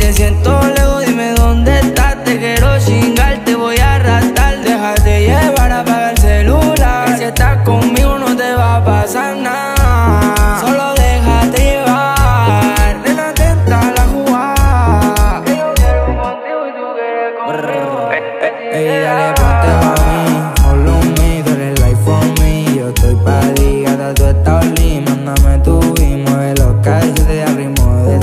te siento lejos, dime dónde estás. Te quiero chingar, te voy a arrastrar. Déjate llevar, apaga el celular. Si estás conmigo no te va a pasar nada. Solo déjate llevar. Nena, atenta a la jugada. Que yo quiero contigo y tú quieres conmigo. Ey, dale, ponte pa' mí, follow me, tú eres life for me. Yo estoy pa' ti, gata, tú estás only. Mándame tu y mueve los calles al ritmo de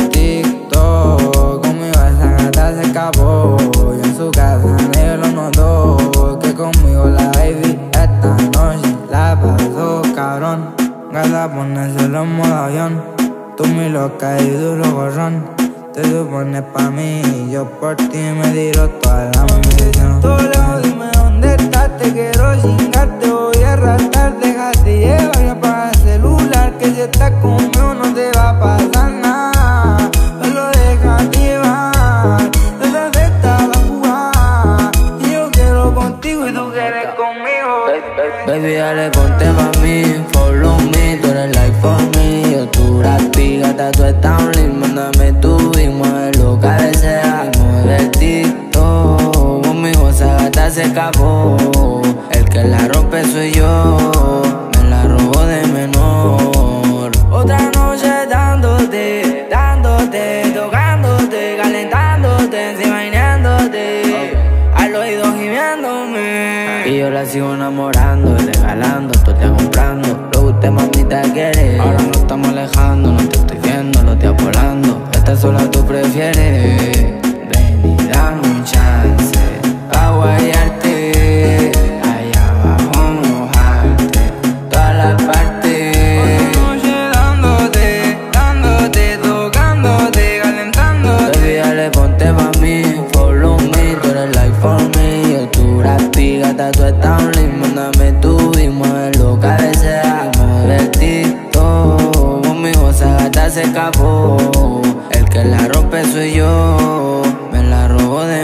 TikTok. Conmigo esa gata se escapó, y en su casa nadie lo notó. Que conmigo la baby esta noche la pasó cabrón. Gata, ponérselo en modo avión. Tú mi loca y duro gorrón. Te supones pa' mí y yo por ti me tiro toda la munición. Tú lejos, dime dónde estás, te quiero chingar, te voy a arrastrar. Déjate llevar y apaga el celular, que si estás conmigo no te va a pasar nada. Solo déjate llevar, no acepta la jugada. Y yo quiero contigo y tú quieres conmigo. Baby, dale, ponte pa' mí, follow me, tú eres like for me. Yo tu rapi, gata, tú estás only. Mándame tu y mueve lo que desea. Mueve el TikTok, conmigo esa gata se escapó. El que la rompe soy yo, me la robo de menor. Otra noche dándote, dándote, tocándote, calentándote, encima imaginándote, al oído gimiéndome. Y yo la sigo enamorando, regalando, tú te comprando lo que usted mamita quiere. Ahora no estamos alejando, no te estoy viendo, lo estoy volando. Esta sola tú prefieres. Ven y dame un chance pa' guayarte, allá abajo mojarte, todas las partes. Otra noche dándote, dándote, tocándote, calentándote. Baby, dale, ponte pa' mí, follow me, tú eres like for me. Yo tu rapi, gata, tú estás only. Mándame tu y mueve lo que desea. Mueve el TikTok, conmigo esa gata se escapó. El que la rompe soy yo, me la robo de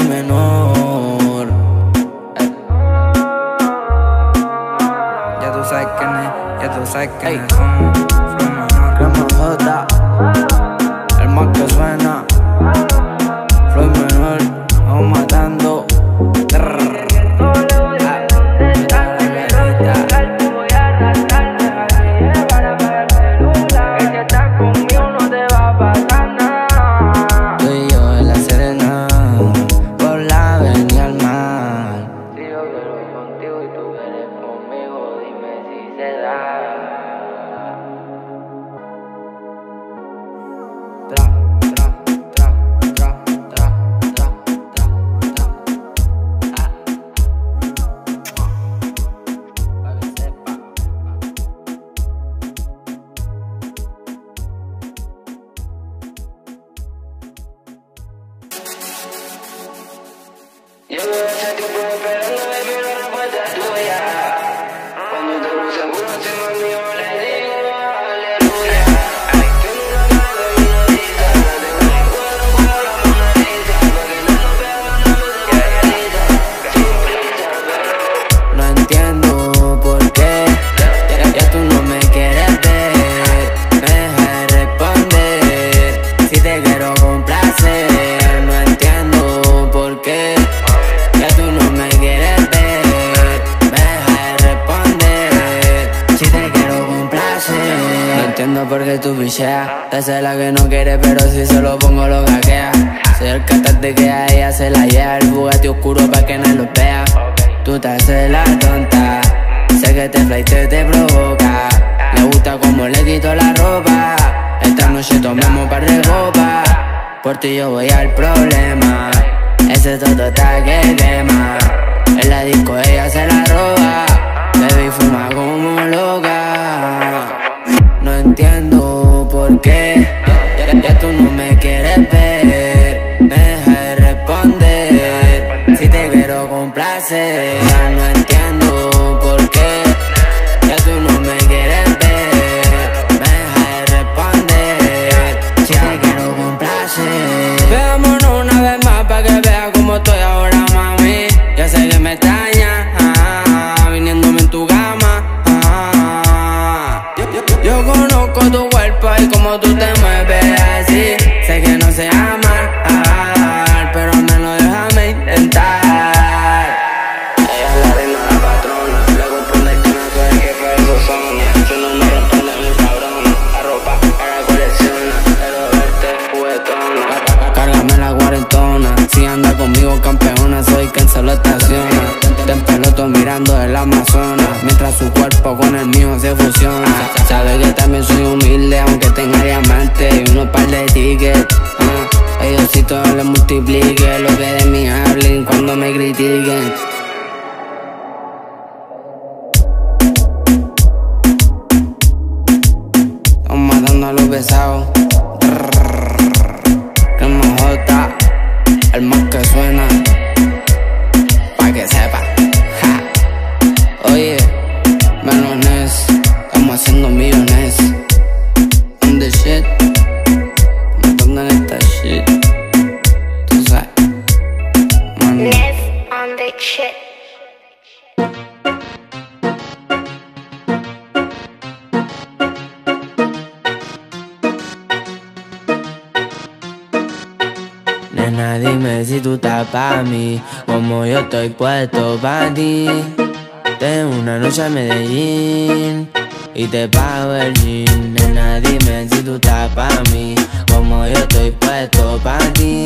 menor. Ya tú sabes quién es, ya tú sabes quién Ey. es. Crema J, el más que suena. Floyd menor, vamos matando. Tú y yo en la Serena, por la avenida al mar. Si yo quiero contigo y tú quieres conmigo, dime si se da. Tra, tra, tra, tra, tra, tra, tra, tra. Pa' que sepa. Llevo ese tiempo esperando de mi respuesta tuya. Cuando te lo seguro encima mío le digo aleluya. Tengo una cara de minorita, tengo un cuadro para la monarita, porque no lo veo una realita, sin prisa, pero no entiendo por qué ya tú no me quieres ver. Me dejas de responder si te quiero complacer. No entiendo por qué ya tú no me quieres ver. Me dejas de responder si te quiero complacer. No entiendo por qué tú bicheas. Esa es la que no quiere, pero si se lo pongo lo gaquea. Soy el cantante que a ella se la lleva. El Bugatti oscuro pa' que nadie lo vea. Tú te haces la tonta, sé que te flaite te provoca. Le gusta como le quito la ropa. Esta noche tomamos par de copas. Por ti yo voy al problema. Ese toto está que quema. En la disco ella se la roba. Bebe y fuma como loca. No entiendo por qué ya tú no me quieres ver. Me dejas de responder si te quiero complacer. Ya no entiendo por qué ya tú no me quieres ver. Me dejas de responder si te quiero complacer. Veámonos una vez más pa' que veas cómo estoy ahora, mami. Ya sé que me extrañas, viniéndome en tu cama. Yo conozco tu cuerpo y cómo tú te mueves así. Sé que no se ama, el Amazonas, mientras su cuerpo con el mío se fusiona. Sabe que también soy humilde, aunque tenga diamantes y unos par de tickets. Diosito le multiplique lo que de mí hablen cuando me critiquen. Estamos matando a los pesados. Crema J, el más que suena, pa' que sepa. Ja. Oye, melones, estamos haciendo millones. On the shit, matando en esta shit. Tú sabes, man. Ness on the shit. Nena, dime si tú estás pa' mí, como yo estoy puesto pa' ti. Tengo una noche a Medellín y te pago el jean. Nena, dime si tú estás pa' mí, como yo estoy puesto pa' ti.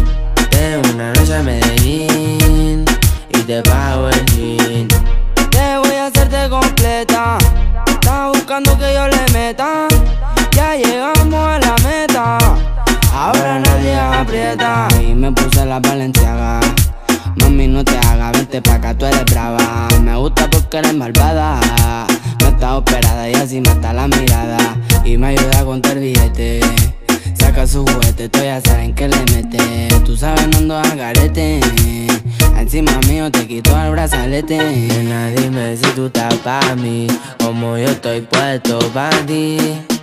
Tengo una noche a Medellín y te pago el jean. Te voy a hacerte completa, estás buscando que yo le meta. Ya llegamos a la meta, ahora nadie aprieta. Y me puse la Balenciaga. Mami, no te hagas, vente pa' acá, tú eres brava. Me gusta porque eres malvada. No está operada y así mata la mirada. Y me ayuda a contar billetes. Saca su juguete, tú ya saben que le mete. Tú sabes, no ando al garete. Encima mío te quito el brazalete. Nena, dime si tú estás pa' mí, como yo estoy puesto pa' ti.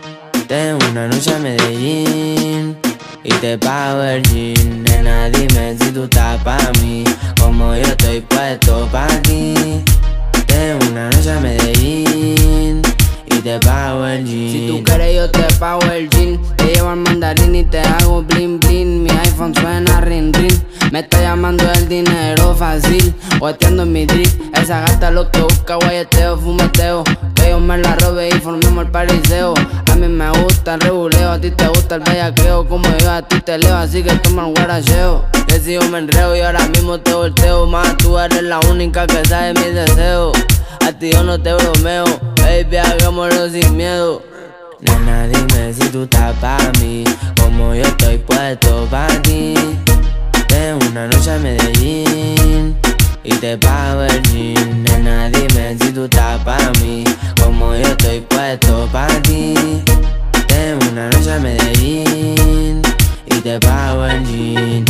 Tengo una noche a Medellín y te pago el jean. Nena, dime si tú estás pa' mí, como yo estoy puesto pa' ti. Tengo una noche a Medellín y te pago el jean. Si tú quieres yo te pago el jean. Te llevo al mandarín y te hago bling bling. Mi iPhone suena ring ring. Me está llamando el dinero fácil, guateando en mi drip. Esa gata lo que busca, guayeteo, fumeteo. Que yo me la robe y formemos el pariseo. A mí me gusta el reguleo, a ti te gusta el bellaqueo. Como yo a ti te leo, así que toma el guaracheo. Que si yo me enreo y ahora mismo te volteo. Más tú eres la única que sabe mis deseos. A ti yo no te bromeo, baby, hagámoslo sin miedo. Nena, dime si tú estás pa' mí, como yo estoy puesto pa' ti. Tengo una noche a Medellín y te pago el jean. Nena, dime si tú estás pa' mí, como yo estoy puesto pa' ti. Tengo una noche a Medellín y te pago el jean.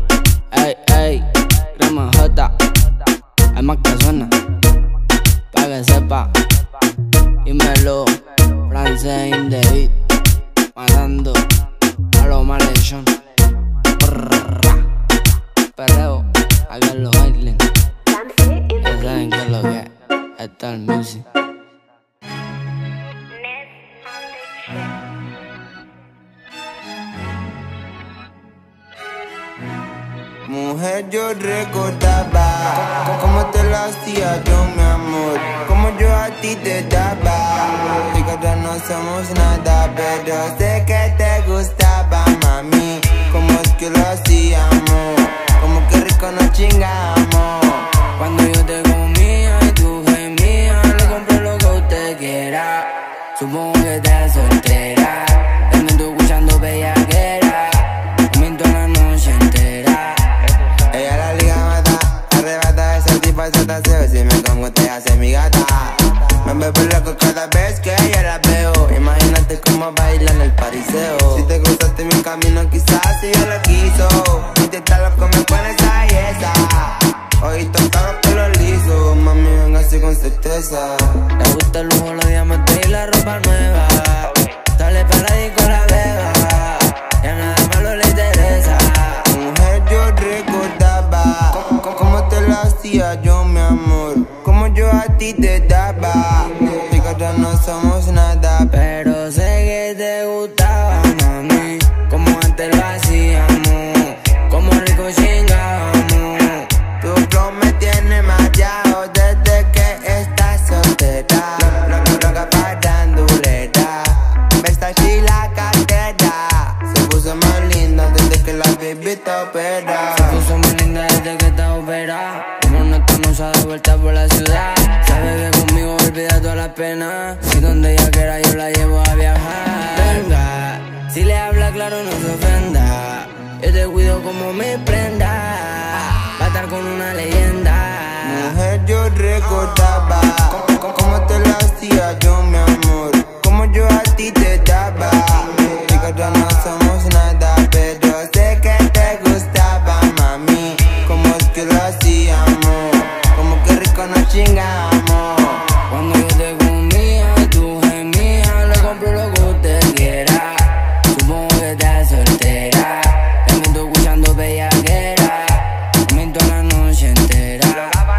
Ey, ey, Crema J, hay más que suena, pa' que sepa. Dímelo, francés in the beat, matando a los malhechos. Perreo, acá en los Islands. Ya saben que es lo que es. Está el music. Mujer, yo recordaba cómo te lo hacía yo, mi amor, como yo a ti te daba. Y que ahora no somos nada, pero sé que te gustaba, mami. Cómo es que lo hacíamos, como que rico nos chingamos. Cuando yo te comía y tú gemías, le compré lo que usted quiera. Supongo que estás soltera, también tú escuchando bellaquera. Miento la noche entera. Ella la liga mata, arrebata esa tipa se te hace. Si me congo te hace mi gata. Me bebo loco cada vez que ella la veo. Imagínate cómo baila en el pariseo. Si te cruzaste mi camino quizás si ella lo quiso. Intenta lo que me pones ahí esa. Ojitos claros pelo liso. Mami venga así con certeza. Le gusta el lujo, los diamantes y la ropa nueva. Sale para la disco La Vega, ya nada malo le interesa. Mujer, yo recordaba cómo te lo hacía yo, mi amor, como yo a ti te daba. Y que ahora no somos nada, Pero sé que te gustaba, mami, como antes lo hacíamos, como rico chingábamos. tu flow me tiene mareado desde que estás soltera. Loca parandulera, esta chilaca. claro no se ofenda. Yo te cuido como mi prenda. Va a estar con una leyenda. Mujer, yo recordaba cómo te lo hacía yo, mi amor, como yo a ti te daba. Nosotros no somos nada, pero sé que te gustaba, mami. Como es que lo hacíamos, como que rico nos chingamos. Cuando yo te comía y tú gemías, le compro lo que usted quiera. Supongo que estás soltera, también estoy escuchando bellaquera. Miento la noche entera.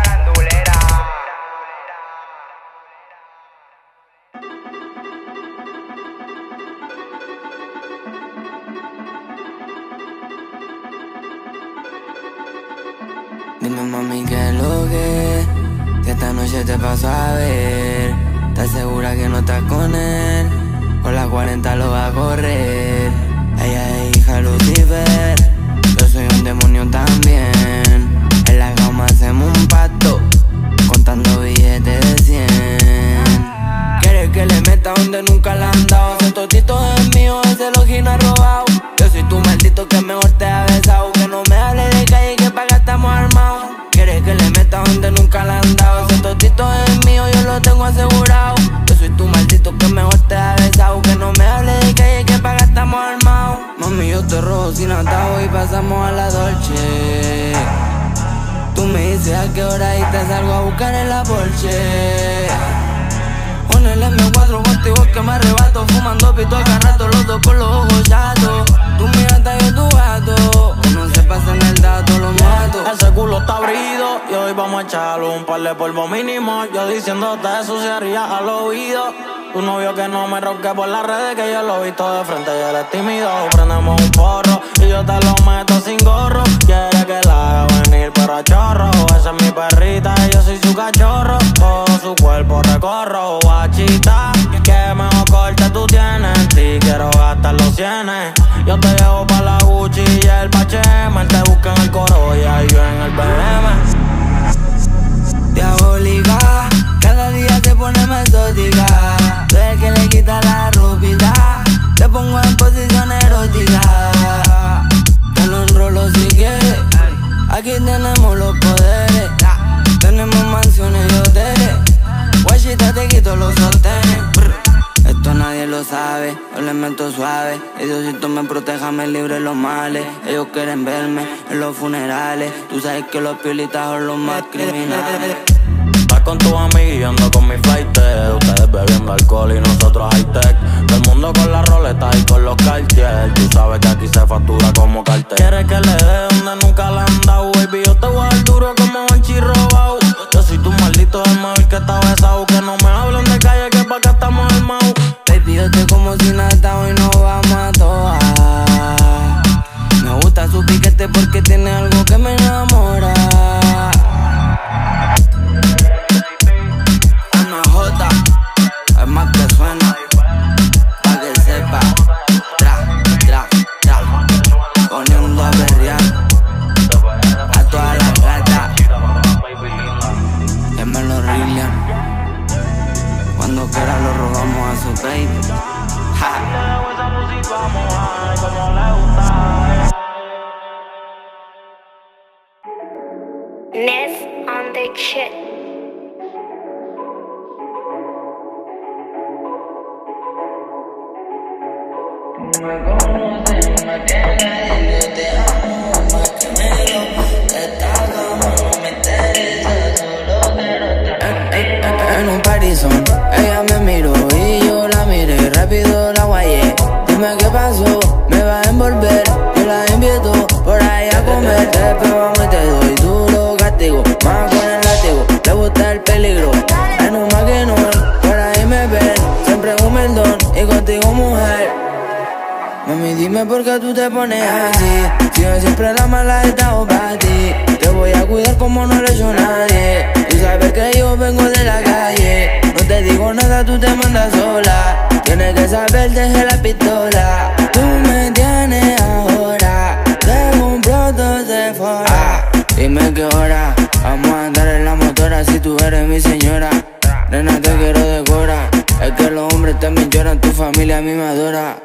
Dime mami qué es lo que esta noche te paso a ver. ¿Estás segura que no estás con él? Con las 40 lo va a correr. Ella es hija de Lucifer, yo soy un demonio también. En la cama hacemos un pacto, contando billetes de 100. ¿Quieres que le meta donde nunca le han dado? Ese totito es mío, ese lojín ha robado. Yo soy tu maldito que mejor te ha besado. Que no me hable de calle, que pa' acá estamos armados. ¿Quieres que le meta donde nunca le han dado? Ese totito es mío, yo lo tengo asegurado. Yo soy tu maldito que mejor te ha besado. Que no me hable de calle, que pa' acá estamos armados. Mami, yo te robo sin atado y pasamos a la Dolce. Tú me dices a qué hora y te salgo a buscar en la Porsche. Con el M4 contigo es que me arrebato, fumando pito acá rato, los dos con los ojos chatos. Tú mi gata, yo tu gato, que no se pasen el dato, lo mato. Ese culo está abrido y hoy vamos a echarle un par de polvo mínimo. Yo diciéndote eso se haría al oído. Tu novio que no me roque por las redes, que yo lo he visto de frente y él es tímido. Prendemos un porro y yo te lo meto sin gorro. Quiere que la haga venir pero a chorro. Esa es mi perrita y yo soy su cachorro. Todo su cuerpo recorro, guachita. Que mejor corte tú tienes, en ti quiero gastar los cienes. Yo te llevo pa' la Gucci y el Pachema. Él te busca en el Corolla y yo en el BM. Diabólica, cada día te pone más exótica. Tú eres que le quita la ropita, te pongo en posición erótica. Te lo enrolo si quieres, aquí tenemos los poderes. Tenemos mansiones y hoteles, guachita te quito los sostenes. Esto nadie lo sabe, yo le meto suave. Y Diosito me proteja, me libre los males. Ellos quieren verme en los funerales. Tú sabes que los piolitas son los más criminales. Vas con tu amiga y ando con mi flight. Ustedes bebiendo alcohol y nosotros high-tech. Todo el mundo con la roleta y con los Cartier. Tú sabes que aquí se factura como cartel. ¿Quieres que le dé donde nunca le han dado? Baby, yo te voy a dar duro como Banchi robado. Yo soy tu maldito el mejor que está besado. Que no me hablen de calle, que pa' acá estamos armados. Baby, yo estoy como si nada hoy nos vamos a toa. Me gusta su piquete porque tiene algo que me enamora. Ana J, es más que suena, pa' que sepa. Tra, poniendo a berrear a todas las gatas. Que me lo rillan. Cuando quiera lo robamos a su baby. Ness on the shit. En un parizón, ella me miró y yo la miré, rápido la guayé. Dime qué pasó, me va a envolver, yo la invito por ahí a comer. Te pegamos y te doy duro castigo, más con el látigo, le gusta el peligro. En un maquinón, por ahí me ven, siempre humildón y contigo mujer. Mami, dime por qué tú te pones así, si yo siempre la mala he estado para ti. Te voy a cuidar como no lo he hecho nadie. Tú sabes que yo vengo de la calle, no te digo nada, tú te mandas sola. Tienes que saber, dejé la pistola. Tú me tienes ahora, te compro todo de fuera. Dime qué hora, vamos a andar en la motora si tú eres mi señora. Nena, te quiero de cora, Es que los hombres también lloran, tu familia a mí me adora.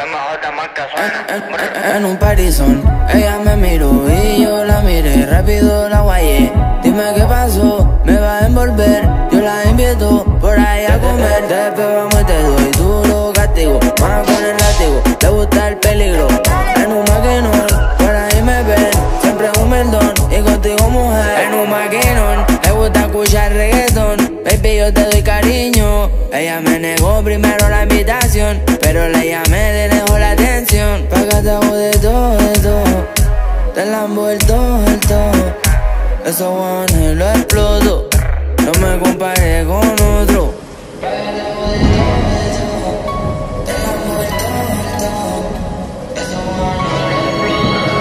En un parizón, ella me miró y yo la miré, rápido la guayé. Dime qué pasó, me va a envolver, yo la invito por ahí a comer. Después vamos y te doy duro castigo, más con el látigo, le gusta el peligro. En un maquinón, por ahí me ven, siempre humildón y contigo mujer. En un maquinón, le gusta escuchar reggaetón, baby yo te doy cariño. Ella me negó primero la invitación, pero la llamé de lejos la atención. Pa' que te hago de todo, te la envuelto el todo. Esos guanes lo exploto, no me comparé con otro. Pa' que te hago de todo, te la envuelto el todo. Esos guanes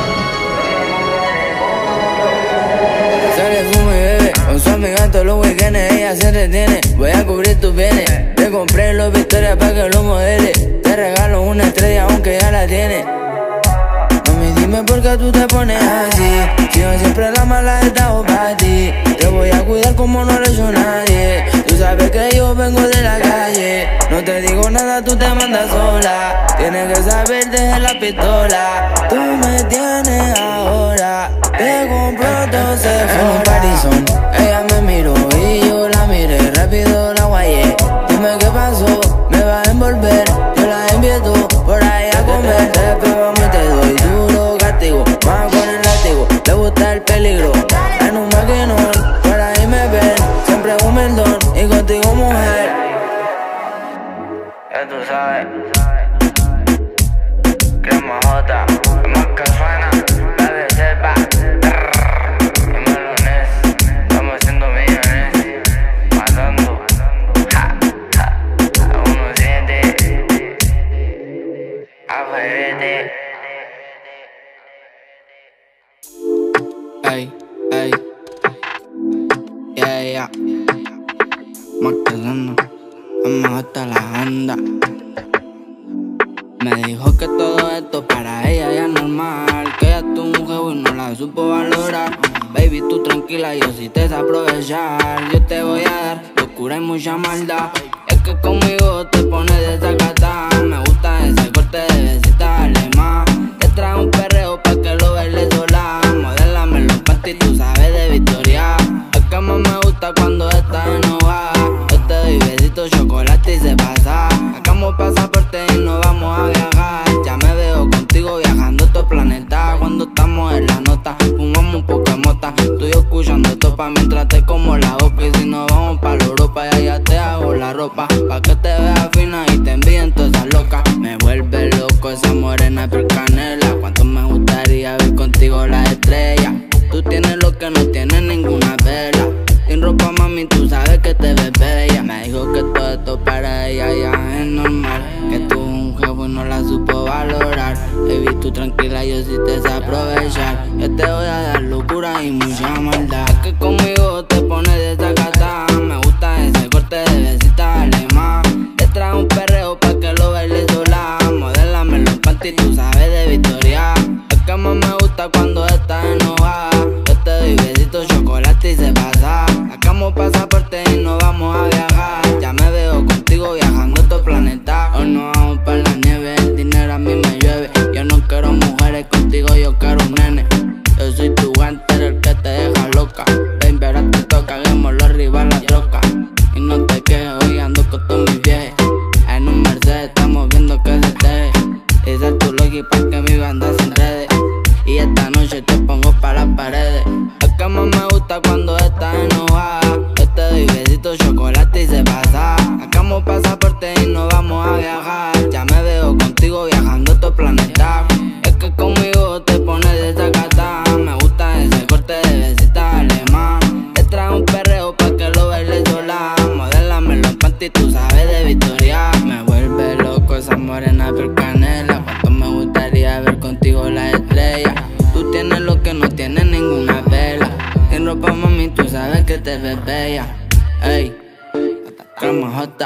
lo exploto. Sale, fuma y bebe, con su amiga todos los weekendes ella se retiene. Voy a cubrir tus bienes, te compré los Victoria pa' que lo modele. Te regalo una estrella aunque ya la tienes. Mami, dime por qué tú te pones así, si yo siempre la mala he estado para ti. Te voy a cuidar como no lo he hecho nadie. Tú sabes que yo vengo de la calle, no te digo nada, tú te mandas sola. Tienes que saber dejar la pistola. Tú me tienes ahora, te compro entonces. En un parizón, ella me miró y yo la miré, rápido la guayé. Dime qué pasó, me va a envolver, yo la invito por ahí a comer. Después vamos y te doy duro castigo, más con el látigo, le gusta el peligro. En un maquinón, por ahí me ven, siempre humildón y contigo mujer. Ya tú sabes, Crema J, más que suena, la de Sepa. Dímelo, Nes, estamos haciendo millones, matando, ja, ja, a uno siente, a ferete. Ey, ey, yeah. Más que suena, vamos hasta la anda. Me dijo que todo esto para ella ya es normal, que ella es tu mujer y no la supo valorar. Baby, tú tranquila, yo sí te sé aprovechar. Yo te voy a dar locura y mucha maldad. Es que conmigo te pones desacatá. Me gusta ese corte de besita, dale más. Te trae un perreo pa' que lo baile sola. Modélame los panties, tú sabes de Victoria. Es que más me gusta cuando estás enojada. Yo te doy besitos, chocolate y se pasa. Sacamos pasaporte y nos vamos a viajar. Ya me veo contigo viajando a otro planeta. Cuando estamos en la nota, fumamos un poco de mota. Tú y yo escuchando topa mientras te como la boca. Y si nos vamos pa' la Europa, y allá te hago la ropa, pa' que te veas fina y te envíen todas esas locas. Me vuelve loco esa morena por canela. Cuánto me gustaría ver contigo las estrellas. Tú tienes lo que no tiene ninguna vela. Sin ropa, mami, tú sabes que te ves bella. Me dijo que todo esto para ella ya es normal, que tú un jefe no la supo valorar. Baby, tú tranquila, yo sí te sé aprovechar. Yo te voy a dar locura y mucha maldad. Es que conmigo te pones desacatá. Me gusta ese corte de besita, dale más. Te trae un perreo pa' que lo baile sola. Modélame los panties, tú sabes de Victoria. Es que más me gusta cuando estás enojada. Yo te doy besitos, chocolate y se pasa. Sacamos pasaporte y nos vamos a viajar. Ya me veo contigo viajando a otro planeta. Hoy nos vamos pa' la nieve, el dinero a mí me llueve. Yo no quiero mujeres, contigo yo quiero un nene. Yo soy tu guante, el que te deja loca. Baby, ahora te toca, hagámoslo arriba la troca. Y no te quejes, hoy ando con todos mis viajes. En un Mercedes estamos viendo que se te deje. Esa es tu logi pa' que mi banda se enrede. Y esta noche te pongo pa' las paredes. Es que más me gusta cuando estás enojada. Yo te doy besitos, chocolate y se pasa. Sacamos pasaporte y nos vamos a viajar. Ya me veo contigo viajando a otro planeta. Es que conmigo te pones desacatá. Me gusta ese corte de besita, dale más. Te trae un perreo pa' que lo baile sola. Modélame los panties, tú sabes de Victoria. Me vuelve loco esa morena por canela. Cuánto me gustaría ver contigo las estrellas. Tú tienes lo que no tiene ninguna vela. Sin ropa, mami, tú sabes que te ves bella. Ey, Crema J,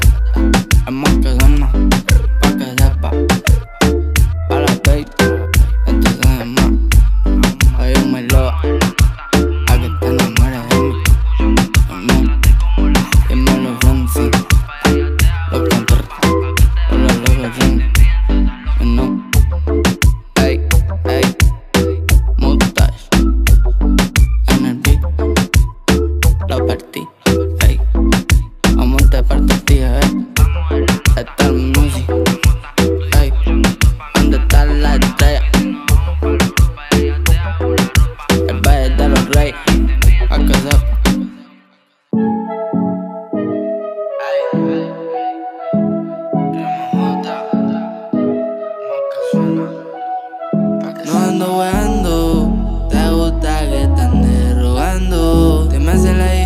es más que suena, pa' que sepa. Pa' la baby, entonces es más. Oye, muy loca, a que te enamores de mí. Dímelo, Fonsi,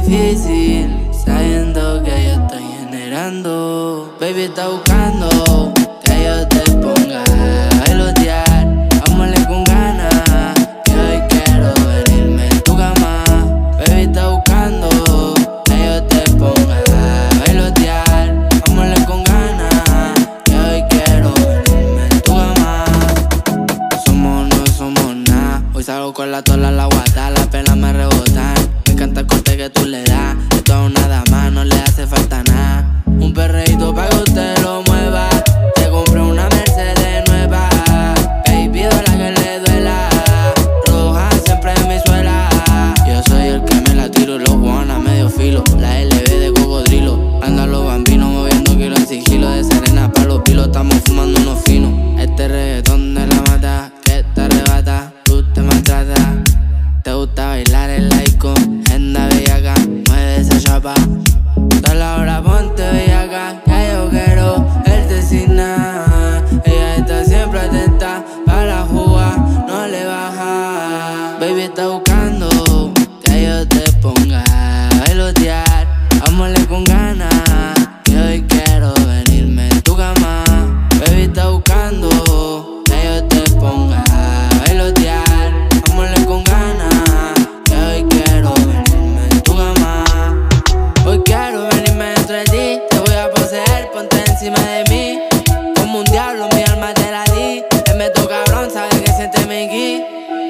difícil, sabiendo que yo estoy generando. Baby está buscando que yo te ponga a bailotear. Vámonos con ganas, que hoy quiero venirme en tu cama. Baby está buscando que yo te ponga a bailotear. Vámonos con ganas, que hoy quiero venirme en tu cama. Somos no somos nada. Hoy salgo con la tola, la guata, las penas me rebotan. Me encanta el corte que tú le das. Esto es nada más, no le hace falta nada. Un perreíto pa' que usted lo mueva. Te compré una Mercedes nueva. Baby, duela que le duela. Roja siempre en mi suela. Yo soy el que me la tiro. Los guanas medio filo. La LB de cocodrilo. Andan los bambinos moviendo kilos en sigilo. De Serena pa' los pilos. Estamos fumando unos finos. Este reggaetón de la mata que te arrebata. Tú te maltratas. Te gusta bailar el laico. Agenda bellaca. Mueve esa chapa. Toda la hora ponte bellaca, que yo quiero verte sin nada. Ella está siempre atenta, pa' la juga no le baja. Baby está buscando que yo te ponga a bailotear. Vámonos con ganas, que hoy quiero venirme en tu cama. Baby está buscando que yo te ponga a bailotear. Vámonos con ganas, que hoy quiero venirme en tu cama. Hoy quiero venirme dentro de ti. Te voy a poseer, ponte encima de mí. Como un diablo, mi alma te la di. Te meto cabrón, sabes que siente mi ki.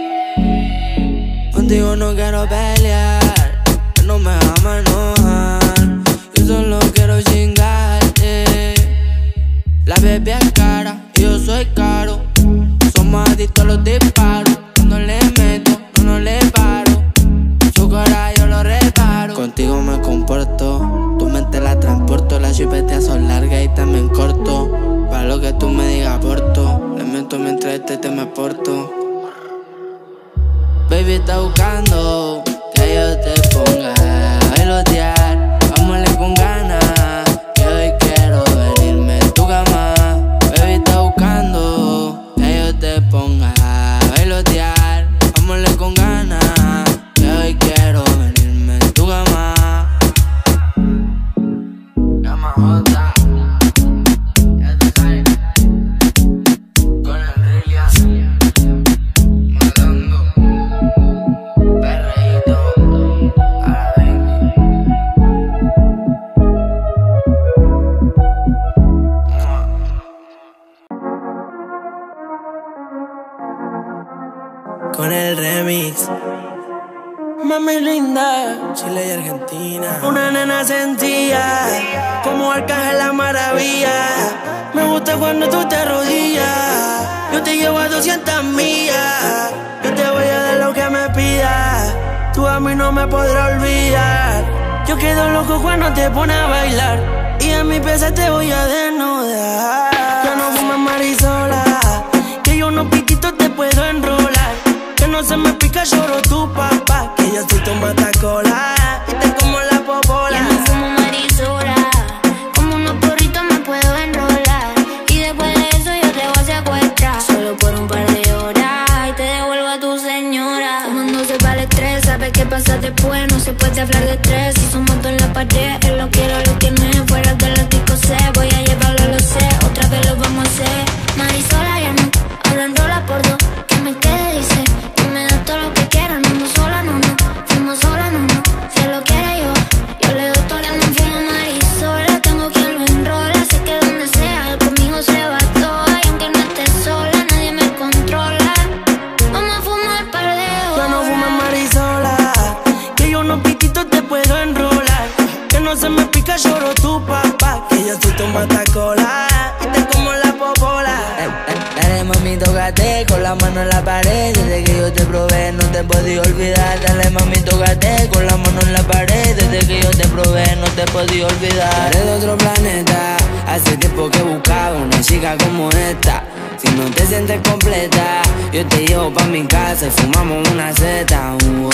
Contigo no quiero pelear, que no me ama enojar. Yo solo quiero chingarte. La bebé es cara y yo soy caro. Somos adictos a los disparos. Cuando le meto, no le paro. Su cara yo lo reparo. Contigo me comporto, tu mente la transporto. Las chupeteas son largas y también corto. Pa' lo que tú me digas aporto. Le meto mientras te me porto. Baby está buscando que yo te ponga a bailotear. Vámonos con ganas, que hoy quiero venirme en tu cama. Baby está buscando que yo te ponga a bailotear. Vámonos con ganas, que hoy quiero venirme en tu cama. Cama Jota, ya te sabes. Con el Rilia, matando. Perreíto, a la baby. Con el remix. Mami linda, Chile y Argentina. Una nena sentía como Arcángel la maravilla. Me gusta cuando tú te arrodillas. Yo te llevo a 200 millas. Yo te voy a dar lo que me pidas. Tú a mí no me podrás olvidar. Yo quedo loco cuando te pones a bailar. Y en mi pieza te voy a desnudar. Ya no fumes marisola, que yo unos piquitos te puedo enrolar. Que no se me pica, lloro tu papá. Que yo soy tu matacola y te como la popola. Ya no fumo marisola, como unos porritos me puedo enrolar. Y después de eso yo te voy a secuestrar. Solo por un par de horas y te devuelvo a tu señora. Cuando se va el estrés, sabes qué pasa después. No se puede hablar de estrés si somos dos en la pared. Él lo quiero, lo tiene fuera de los discos sé. Voy a llevarlo, lo sé, otra vez lo vamos a hacer. Marisola ya no, ahora enrola por dos. Que me quede, dice, que me da todo lo que quiera. No ando sola, no, no, fumo sola, no, no. Si él lo quiere yo le doy todo. Que no fumo marisola, tengo quien lo enrola. Sé que donde sea, conmigo se va todo. Y aunque no esté sola, nadie me controla. Vamos a fumar par de horas. Ya no fumes marisola, que yo unos piquitos te puedo enrolar. Que no se me pica, lloro tu papá. Que yo soy tu matacola y te como la popola. Dale mami, tócate con la mano en la pared. Desde que yo te probé no te podí olvidar. Dale mami, tócate con la mano en la pared. Desde que yo te probé no te podí olvidar. Eres de otro planeta, hace tiempo que buscaba una chica como esta. Si no te sientes completa, yo te llevo pa' mi casa y fumamos una zeta.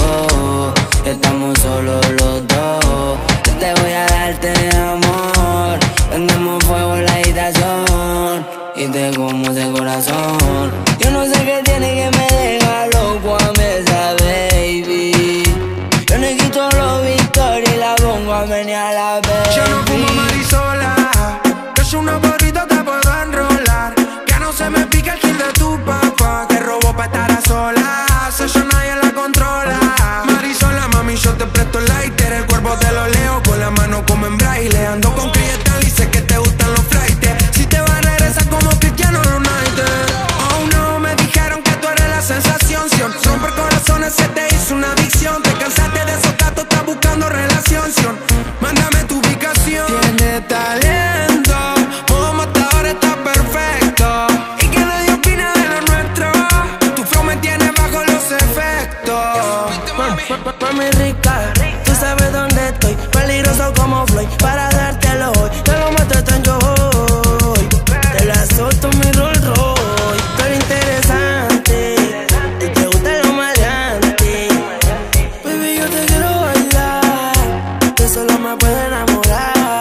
Estamos solos los dos. Yo te voy a darte amor. Prendemos fuego en la habitación y te como ese corazón. Yo no sé qué tiene que me deja loco a mí esa baby. Yo le quito los Victoria y la pongo a menear la baby. Yo no fumo marisola, que es una porrita te puedo enrolar. Que no se me pique el kill de tu papá, que robó pa' estar a solas, eso nadie la controla. Marisola, mami, yo te presto el lighter, el cuerpo te lo leo con la mano como en braille. Ando con Cristal y sé que te gustan los flightes. Si te vas a regresar como Cristiano Ronaldo. Oh no, me dijeron que tú eres la sensación. Romper corazones se te hizo una adicción. Te cansaste de esos gatos, estás buscando relación. Mándame tu ubicación. Tiene talento, modo matador está perfecto. Y que nadie opina de lo nuestro. Tu flow me tiene bajo los efectos. Mami rica, tú sabes dónde estoy. Peligroso como Floyd, para dártelo hoy. Te lo meto en yo hoy. Te la solto mi Rolls Royce. Tú eres interesante y te gusta lo maleante. Baby, yo te quiero bailar, tú solo me puedes enamorar.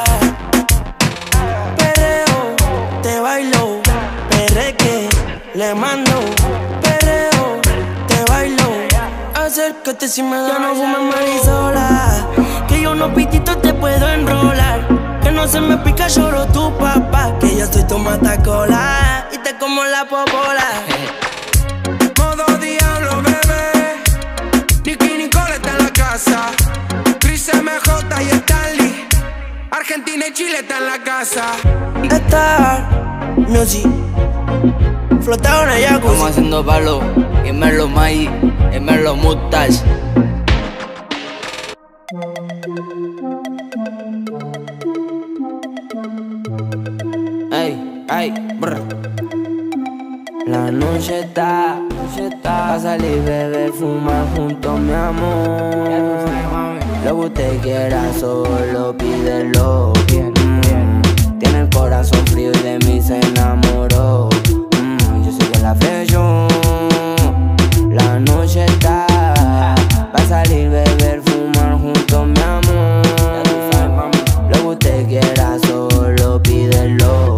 Perreo, te bailo, perreque, le mando. Perreo, te bailo, acércate si me da. Ya no fumes marisola, que yo no pitito te puedo enrolar. Que no se me pica, lloro tu papá. Que yo soy tu matacola y te como la popola. Modo diablo, bebé. Nicky Nicole está en la casa. Chris MJ y Stanley. Argentina y Chile está en la casa. Star Music, flotado en el jacuzzi. Estamos haciendo palo, y me lo maíz, y me lo mustache. Ey, ey, brr. La noche está, pa' salir, beber, fumar juntos, mi amor. Lo que usted quiera, solo pídelo. Tiene el corazón frío y de mí se enamoró. Yo soy de la fashion. La noche está, pa' salir, beber, fumar juntos, mi amor. Lo que usted quiera, solo pídelo.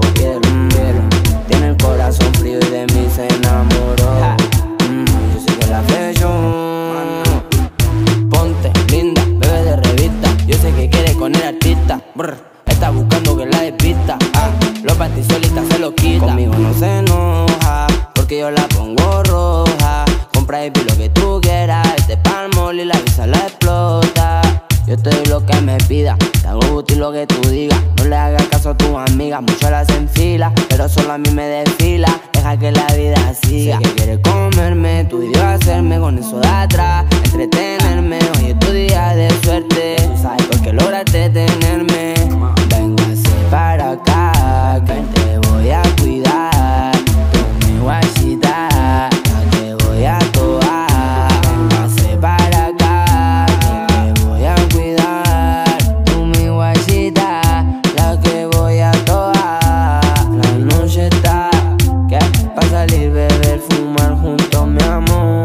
Tiene el corazón frío y de mí se enamoró. Yo soy de la fashion. Ponte linda, bebé de revista. Yo sé que quiere con el artista. Está buscando que la despista. Los panty solitas se lo quita. Conmigo no se enoja, porque yo la pongo roja. Compra y lo que tú quieras. Este palmol y la visa la explota. Yo te doy lo que me pida, te hago gusto y lo que tú digas. No le hagas caso a tus amigas, muchas las enfila, pero solo a mí me desfila. Deja que la vida siga. Sé que quieres comerme, tú y yo hacerme con eso de atrás. Entretenerme, hoy es tu día de suerte. Tú sabes por qué lograste tenerme. Véngase para acá, que te voy a cuidar. Tú mi guachita, la que voy a toar. Véngase para acá, que te voy a cuidar. Tú mi guachita, la que voy a toar. La noche está, que pa' salir, beber, fumar juntos, mi amor.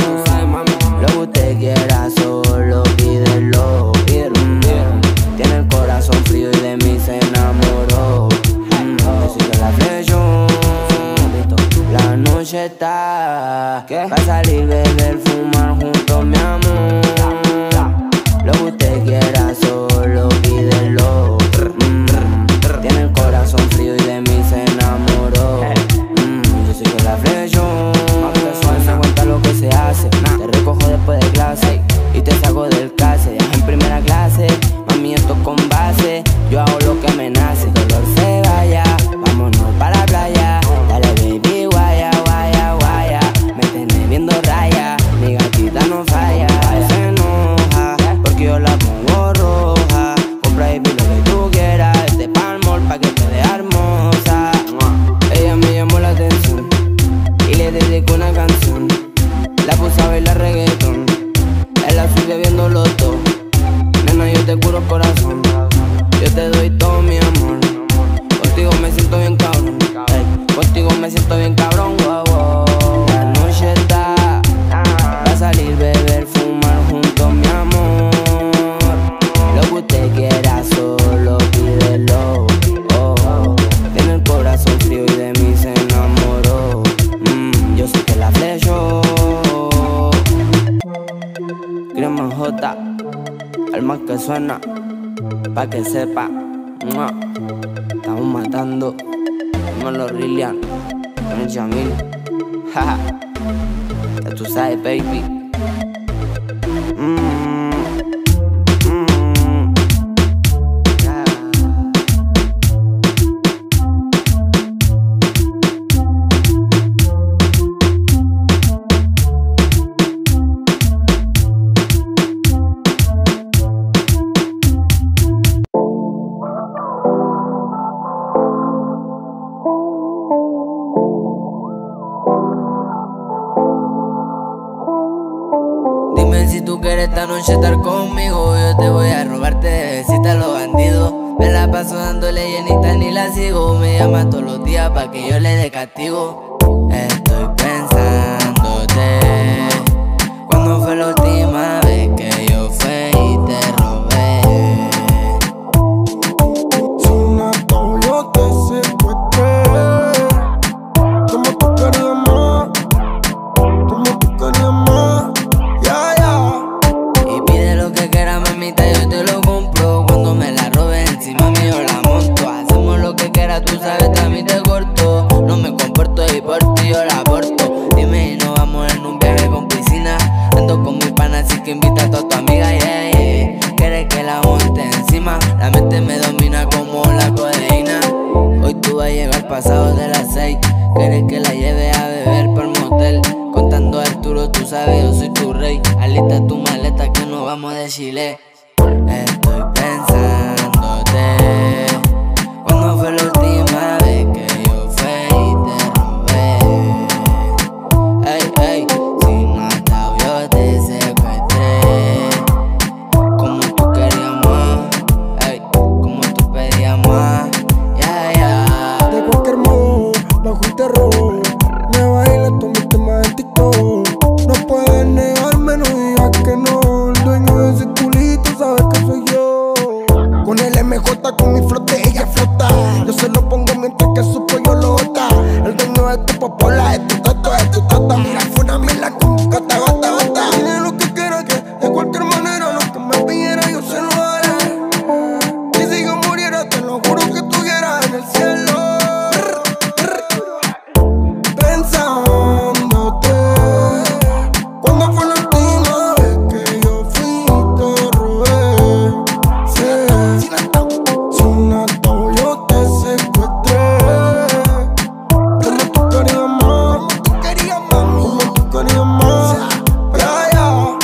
Lo que usted quiera, solo pídelo. Tiene el corazón frío y de mí se enamoró. Yo soy de la fashion. La noche está, pa' salir, beber, fumar juntos, mi amor. Lo que usted quiera, solo pídelo. Tiene el corazón frío y de mí se enamoró. Yo soy de la fashion. Me cuenta lo que se hace. Te recojo después de clase y te saco del case. Viaje en primera clase, mami, esto con base. Yo hago lo que me nace. Dolor se vaya, vámonos para la playa. Dale baby, guaya, guaya, guaya. Me tenés viendo raya. Mi gatita no que suena, pa' que sepa. Estamos matando. Dímelo, Rillian. Con el Jamil. Jaja. Ya tú sabes, baby. Si tú quieres esta noche estar conmigo, yo te voy a robarte si a los bandidos. Me la paso dándole llenita ni la sigo. Me llama todos los días pa' que yo le dé castigo. Estoy pensándote. ¿Cuándo fue la última vez que yo fui y te robé? Si una yo te secuestré, como tú querías más, como tú querías más. Yo te lo compro. Cuando me la robe encima mío la monto. Hacemos lo que quieras, tú sabes que a mí te corto. No me comporto y por ti yo la aporto. Dime y nos vamos en un viaje con piscina. Ando con mi pana así que invita a toda tu amiga, yeah, yeah. Quieres que la monte encima. La mente me domina como la codeína. Hoy tú vas a llegar pasado de las 6. Quieres que la lleve a beber por motel. Contando a Arturo, tú sabes yo soy tu rey. Alista tu maleta que nos vamos de Chile. Estoy pensándote. ¿Cuándo fue la última vez que yo fui y te robé? Ey, ey, si no estaba yo te secuestré. Como tú querías más, ey, como tú pedías más, ya, ya. De cualquier modo, bajo el terror, me bailas todos mis temas en TikTok. No puedes negarme, no digas que no. El dueño de ese culito sabes que soy yo. Con el MJ, con mi flote, ella flota. Yo se lo pongo mientras que su pollo lo bota. El dueño de tu popola, es tu tato, es tu tata. Mira, fue una mierda con gata, gata, gata. Dile lo que quieras, que de cualquier manera lo que me pidiera yo se lo haré. Y si yo muriera, te lo juro que estuviera en el cielo. Pensándote. ¿Cuándo fue la última vez que yo fui y te robé? Sí. Sin atado yo te secuestré. Como tú querías más, como tú querías más. Ya, ya.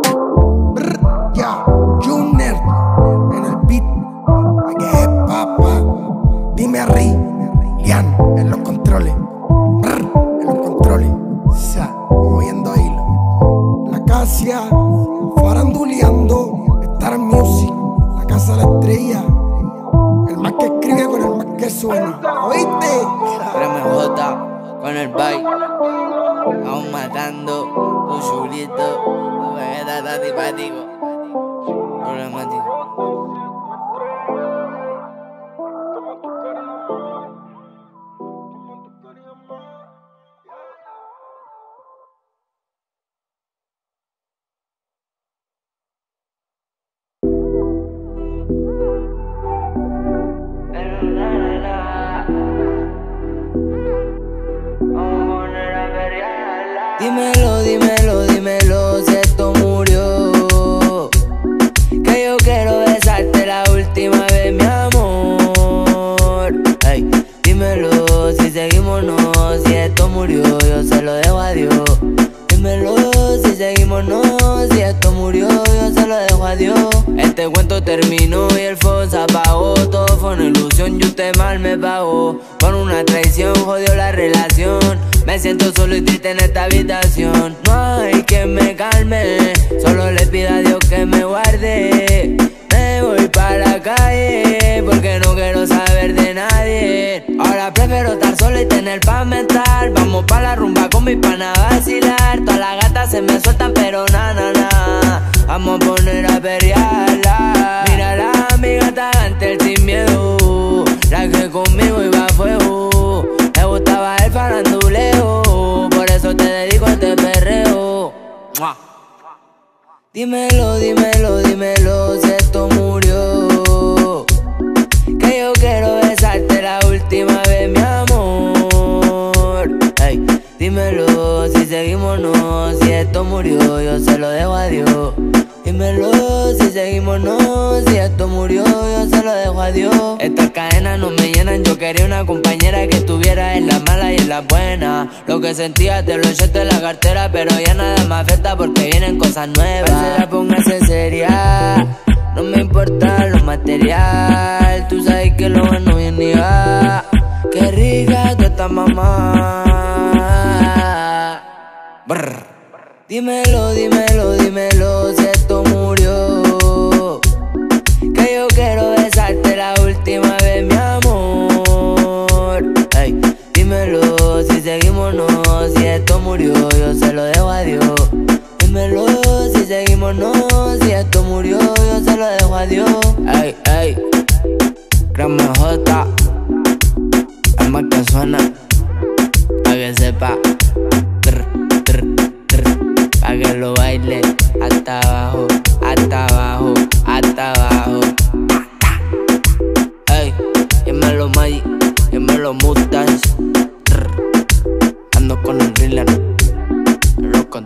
Ya, Junior en el beat. Que es papá. Dime a Rillian en los controles. En los controles. Moviendo hilo. La Casia, faranduleando. Star Music, la casa de la estrella. El más que escribe con el más que suena. ¿Oíste? MJ con el bike. Aún matando tu chulito. Tu vegeta está antipático. Problemático. Dímelo, dímelo, dímelo si esto murió. Que yo quiero besarte la última vez, mi amor. Ey, dímelo si seguimos no, si esto murió, yo se lo dejo a Dios. Dímelo si seguimos no, si esto murió, yo se lo dejo a Dios. Este cuento terminó y el fuego se apagó. Todo fue una ilusión y usted mal me pagó. Por una traición jodió la relación. Me siento solo y triste en esta habitación. No hay quien me calme, solo le pido a Dios que me guarde. Me voy para la calle porque no quiero saber de nadie. Ahora prefiero estar solo y tener pa' mental. Vamos pa' la rumba con mi pana a vacilar. Todas las gatas se me sueltan pero na na na. Vamos a poner a perrearla. Mírala, mi gata ante el sin miedo. La que conmigo iba a fuego. Me gustaba el faranduleo, por eso te dedico a este perreo. Dímelo, dímelo, dímelo si esto murió. Que yo quiero besarte la última vez, mi amor. Ey, dímelo si seguimos o no. Si esto murió, yo se lo dejo a Dios. Dímelo si seguimos o no. Si esto murió, yo se lo dejo a Dios. Estas cadenas no me llenan. Yo quería una compañera que estuviera en la mala y en la buena. Lo que sentía te lo echaste en la cartera, pero ya nada me afecta porque vienen cosas nuevas. Parcera, póngase seria. No me importa lo material. Tú sabes que lo bueno viene y va. Qué rica tú estás, mamá. Brr. Dímelo, dímelo, dímelo si esto murió. Que yo quiero besarte la última vez, mi amor. Ey, dímelo si seguimos o no. Si esto murió, yo se lo dejo a Dios. Dímelo si seguimos o no. Si esto murió, yo se lo dejo a Dios. Ey, ey, Grama J, la más que suena, pa' que sepa. Pa' que lo baile hasta abajo, hasta abajo, hasta abajo. Ey, dímelo Magic, dímelo Mustache. Ando con el thriller, lo con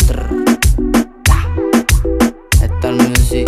Esta es music.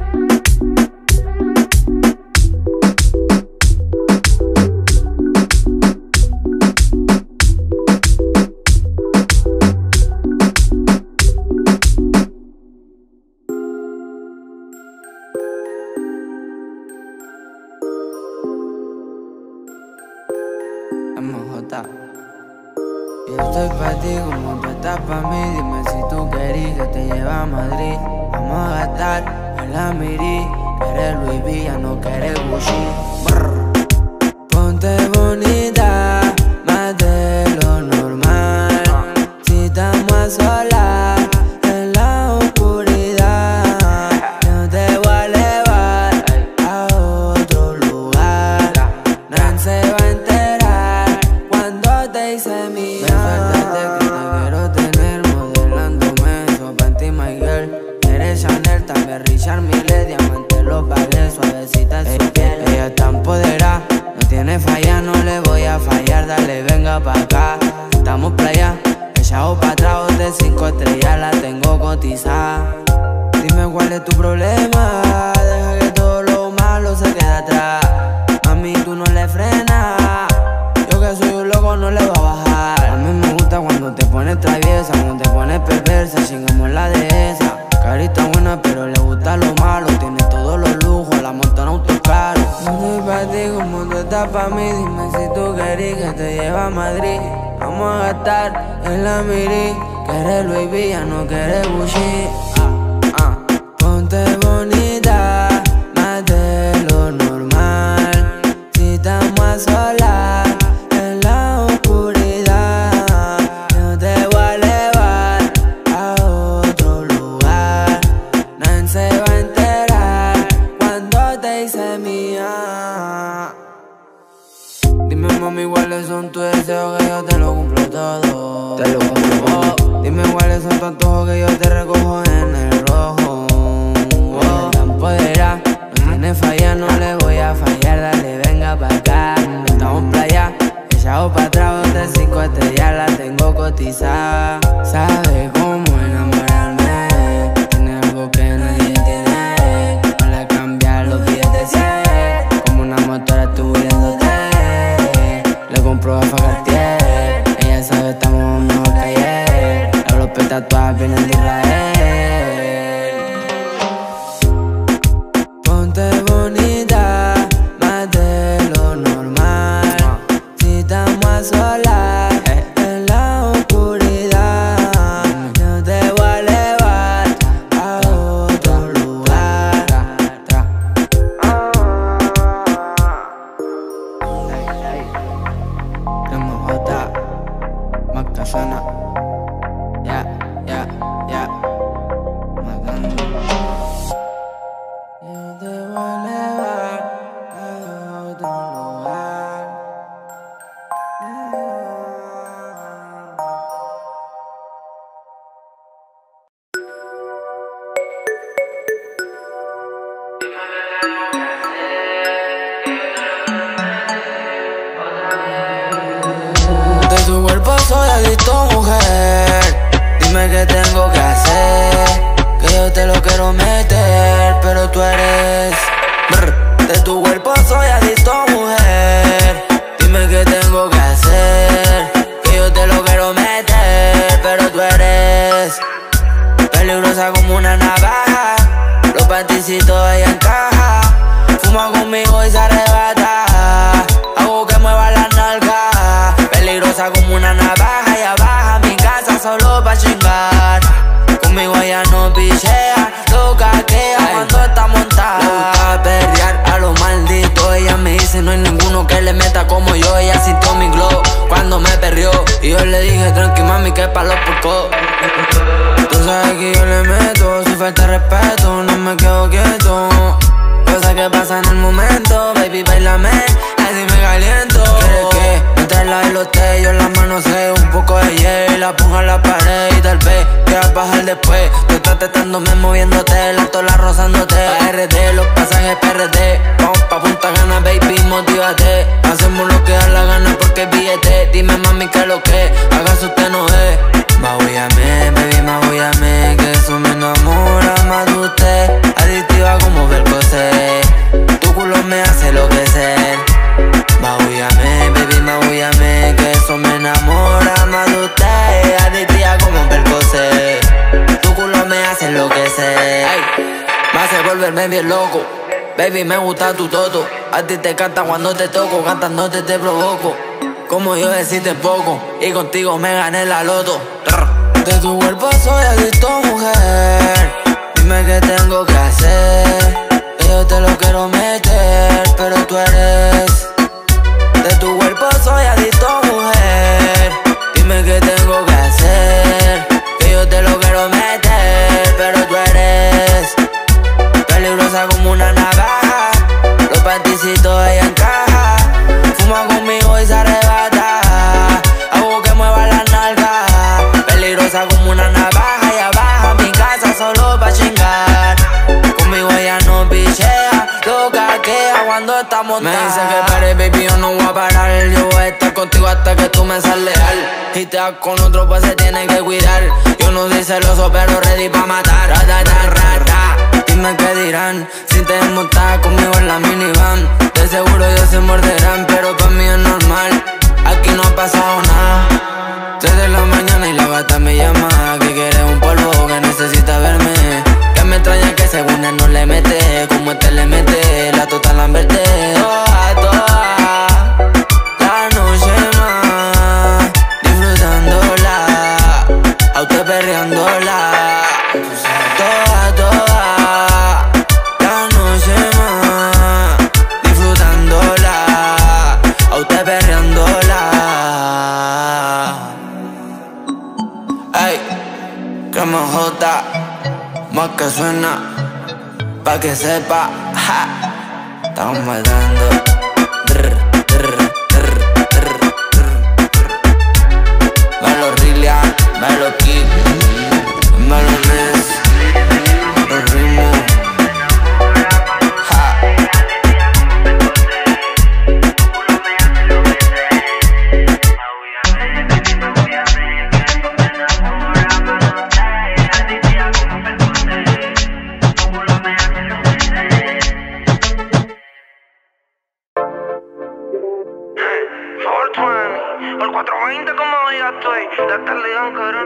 Yo estoy pa' ti como tú estás pa' mí. Dime si tú querís que te lleve a Madrid. Vamos a gastar en la Miri. Quieres Louis V, ya no quieres Gucci. Brr. Ponte bonita, más de lo normal. Si estamos a solas en la oscuridad, yo te voy a llevar a otro lugar. Nadie se va a enterar cuando te hice mía. Me faltaste que te quiero tener, modelándome eso panty my girl. Eres Chanel, también Richard Mille, diamante los pagué, suavecita su piel. Ella está empoderada, no tiene falla, no le voy a fallar. Dale, venga pa' acá, estamos playa, echado pa' atrás de 5 estrellas, la tengo cotizada. Dime cuál es tu problema, deja que todo lo malo se quede atrás. A mí tú no le frenas, yo que soy un loco no le voy a bajar. A mí me gusta cuando te pones traviesa, cuando te pones perversa, chingamos la de esa. Carita buena pero le gusta lo malo, tiene todos los lujos, la monta en autos caros. No estoy pa' ti como tú estás pa' mí, dime si tú querís que te lleve a Madrid. Vamos a gastar en la Miri, quieres Louis V, ya no quieres Gucci. Ponte bonita, más de lo normal. Si estamos a solas en la oscuridad, yo te voy a llevar a otro lugar. Nadie se va a enterar cuando te hice mía. Dime mami cuáles son tus deseos, que yo te lo cumplo todo. Te lo cumplo. Dime cuáles son tus antojos, que yo te recojo en el rojo. Está empoderada, no tiene falla, no le voy a fallar. Dale, venga pa' acá, estamos playa, echado pa' atrás de 5 estrellas, la tengo cotizada. Sabe cómo enamorarme, tiene algo que nadie tiene. No le cambia los billetes 100, como una motora estuve viéndote. Le compro a Cartier, ella sabe estamos mejor que ayer. La bloque tatuadas vienen de Israel. Ponte bonita, más de lo normal. Si estamos a solas en la oscuridad, yo te voy a llevar a otro lugar. MJ, más que suena. Ya, ya, ya. Matando. Yo te voy a llevar a otro lugar. panticito ella encaja. Fuma conmigo y se arrebata. Hago que mueva la nalga. Peligrosa como una navaja. Ella baja a mi casa solo pa' chingar. Conmigo ella no pichea, lo caquea cuando está montada. Le gusta perrear a lo maldito. Ella me dice no hay ninguno que le meta como yo. Ella sintió mi glow cuando me perrió. Y yo le dije tranqui mami que pa' los porcos. Tú sabes que yo le meto, si falta respeto no me quedo quieto. Cosas que pasan en el momento, baby bailame, así me caliento. ¿Quieres que meterla en los tellos, las manos un poco de hielo y la ponga a la pared y tal vez quieras bajar después? Tú estás testándome moviéndote, la tola rozándote. RD, los pasajes PRD, vamos pa' Punta Cana, baby, motívate. Hacemos lo que da la gana porque es billete. Dime mami que lo que, ¿acaso usted no ve? Magúllame, baby, magúllame, que eso me enamora más de usted. Adictiva como Velcosé, tu culo me hace enloquecer. Magúllame, baby, magúllame, que eso me enamora más de usted. Adictiva como Velcosé, tu culo me hace enloquecer. Ay, me hace volverme bien loco. Baby, me gusta tu toto. A ti te canta cuando te toco, cantándote te provoco. Como yo decirte poco, y contigo me gané la loto. De tu cuerpo soy adicto, mujer. Dime qué tengo que hacer, que yo te lo quiero meter, pero tú eres. De tu cuerpo soy adicto, mujer. Dime qué tengo que hacer, que yo te lo quiero meter, pero tú eres. Peligrosa como una navaja, los panticitos ella encaja. Fuma conmigo y se arrebata. Hago que mueva la nalga. Peligrosa como una navaja. Ella baja a mi casa solo pa' chingar. Conmigo ella no pichea, lo caquea cuando está montada. Me dice que pare, baby, yo no voy a parar. Yo voy a estar contigo hasta que tú me seas leal. Y te das con otro pues se tiene que cuidar. Yo no soy celoso pero ready pa' matar. Dime qué dirán si te montas conmigo en la minivan. De seguro ellos se morderán, pero pa' mí es normal. Aquí no ha pasado nada. 3 de la mañana y la gata me llama, que quiere un polvo, que necesita verme. Que me extraña que según él no le mete, como este le mete, la total la verte. Toda la noche más, disfrutándola, a usted perreándola. Toda la noche más, disfrutándola, a usted perreándola. Ay, que me jota, más que suena, pa' que sepa, ja, estamos matando. Melo Rillian, Melo Kid, Melo Ness, los ritmos, ja. Por 420 como ya estoy, la tarde dan cabrón.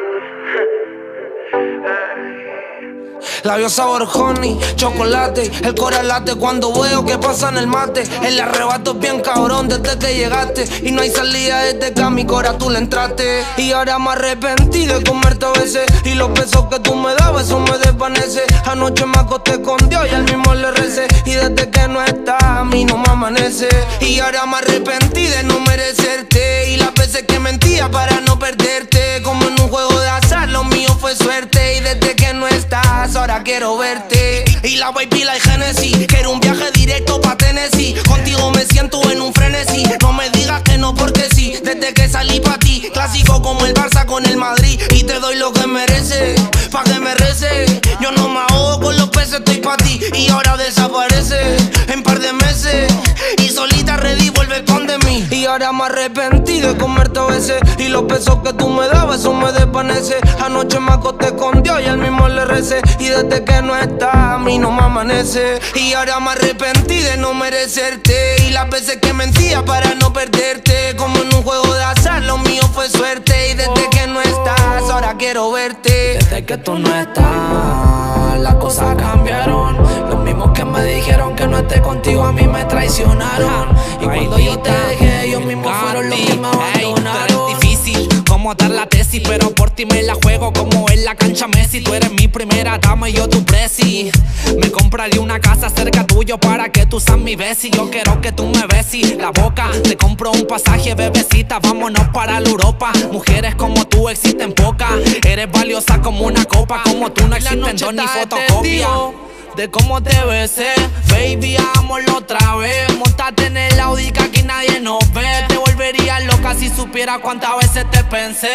Labios sabor honey, chocolate, el coral late cuando veo que pasa en el mate. El arrebato es bien cabrón desde que llegaste y no hay salida desde que a mi cora tú le entraste. Y ahora me arrepentí de comerte a veces y los besos que tú me dabas eso me desvanece. Anoche me acosté con Dios y al mismo le recé y desde que no estás a mí no me amanece. Y ahora me arrepentí de no merecerte y las veces que mentía para no perderte. Como en un juego de azar lo mío fue suerte y desde que no estás ahora quiero verte. Y la baby la Genesis, quiero un viaje directo pa' Tennessee. Contigo me siento en un frenesí, no me digas que no porque sí. Desde que salí pa' ti, clásico como el Barça con el Madrid. Y te doy lo que mereces, pa' que me reces. Yo no me ahogo con los peces, estoy pa' ti. Y ahora desaparece en par de meses y solita ready vuelve con de mí. Y ahora me arrepentí de comerte a veces y los besos que tú me dabas eso me desvanece. Anoche me acosté con Dios y al mismo le recé y desde que no estás a mí no me amanece. Y ahora me arrepentí de no merecerte y las veces que mentía para no perderte. Como en un juego de azar lo mío fue suerte y desde que no estás ahora quiero verte. Desde que tú no estás las cosas cambiaron. Los mismos mismos que me dijeron que no esté contigo a mí me traicionaron. Y cuando yo te dejé, ellos mismos fueron los que me abandonaron. Es difícil como dar la tesis, pero por ti me la juego como en la cancha Messi. Tú eres mi primera dama y yo tu presi. Me compraría una casa cerca tuyo para que tú seas mi besi. Yo quiero que tú me besis la boca. Te compro un pasaje, bebecita, vámonos para la Europa. Mujeres como tú existen pocas. Eres valiosa como una copa. Como tú no existen dos ni fotocopia. De cómo te besé, baby, hagámoslo otra vez. Montate en el Audi que aquí nadie nos ve. Te volvería loca si supiera cuántas veces te pensé.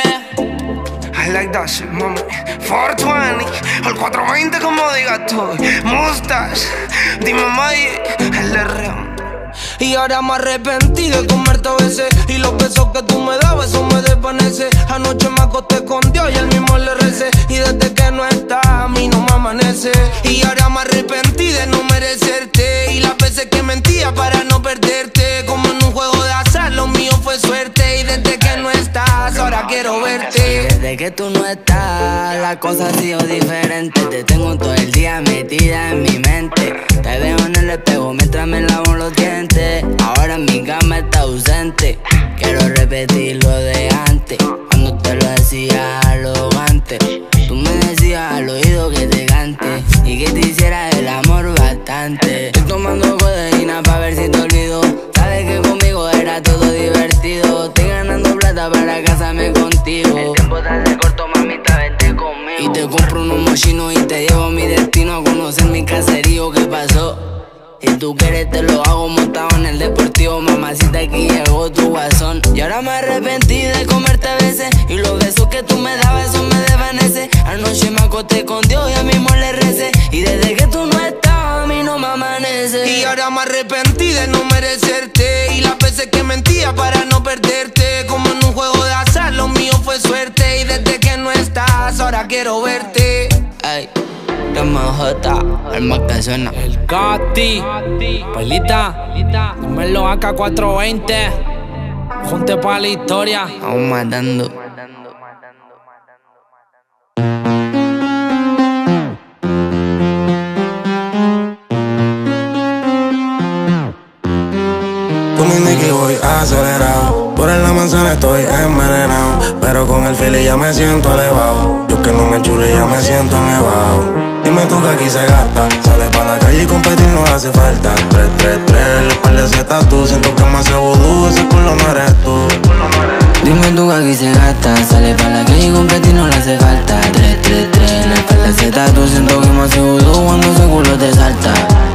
I like that shit, mami. 420, el 420 como digas tú. Mustache, dime Mike, el de Real. Y ahora me arrepentí de comerte a veces. Y los besos que tú me dabas, eso me desvanece. Anoche me acosté con Dios y él mismo le recé. Y desde que no está, a mí no me amanece. Y ahora me arrepentí de no merecerte. Y las veces que mentía para no perderte. Como en un juego de azar, lo mío fue suerte. Y desde que no estás, ahora quiero verte. Desde que tú no estás, la cosa ha sido diferente. Te tengo todo el día metida en mi mente. Te veo en el espejo mientras me lavo los dientes. Ahora mi cama está ausente. Quiero repetir lo de antes. Cuando te lo decía arrogante. Tú me decías al oído que te cante y que te hiciera el amor bastante. Estoy tomando codeína pa' ver si te olvido. Sabes que conmigo era todo divertido. Estoy ganando plata para casarme contigo. El tiempo te hace corto, mamita, vente conmigo. Y te compro unos mochinos y te llevo a mi destino. A conocer mi caserío, ¿qué pasó? Si tú quieres te lo hago montado en el deportivo. Mamacita, aquí llegó tu guasón. Y ahora me arrepentí de comerte a veces. Y los besos que tú me dabas, eso me desvanece. Anoche me acosté con Dios y a mismo le recé. Y desde que tú no estás, a mí no me amanece. Y ahora me arrepentí de no merecerte. Y las veces que mentía para no perderte. Como en un juego de azar, lo mío fue suerte. Y desde que no estás, ahora quiero verte. Ay, J, el más que suena. El Gatti, Pelita, dímelo acá 420. Junte pa' la historia. Aún matando. Con mi Nicky voy acelerado. Por en la manzana estoy envenenado. Pero con el fili ya me siento elevado. Yo que no me enchule ya me siento nevado. Dime tú que aquí se gasta. Sale pa' la calle y competir no hace falta. 333, el par de zetas tú. Siento que me hace vudú, ese culo no eres tú. Dime tú que aquí se gasta. Sale pa' la calle y competir no le hace falta. 333, el par de zetas tú. Siento que me hace vudú cuando ese culo te salta.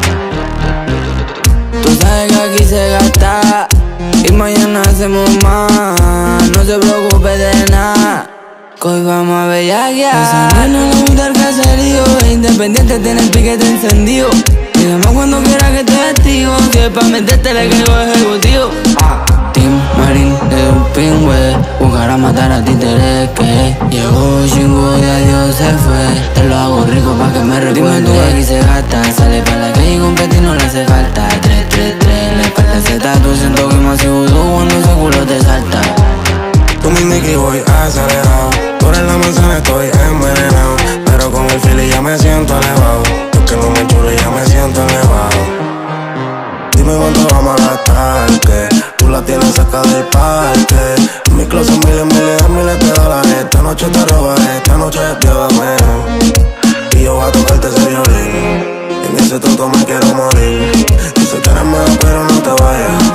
Tú sabes que aquí se gasta y mañana hacemos más. No se preocupe de nada, que hoy vamos a bellaquear. Esa nena le gusta el caserío, es independiente, tiene el piquete encendido. Dígame cuando quiera que te vestigo. Si es pa' meterte le caigo ejecutivo. Team Marín de un pingüe, buscar a matar a títeres que llegó chingo y adiós se fue. Te lo hago rico pa' que me recuerde. Dime tú que aquí se gasta, sale pa' la calle y competir no le hace falta. 333, le falta Z, tú siento que me hace vudú cuando ese culo te salta. Con mi Nicky voy acelerado. Por en la manzana estoy envenenado. Pero con el fili ya me siento elevado. Yo que no me enchulo ya me siento elevado. Dime cuánto vamos a gastar, que tú la tienes cerca del parque. En mi closet miles de dólares. Esta noche te robaré, esta noche llévame. Y yo voy a tocarte ese violín. En ese tonto me quiero morir. Dice que eres mejor pero no te vayas.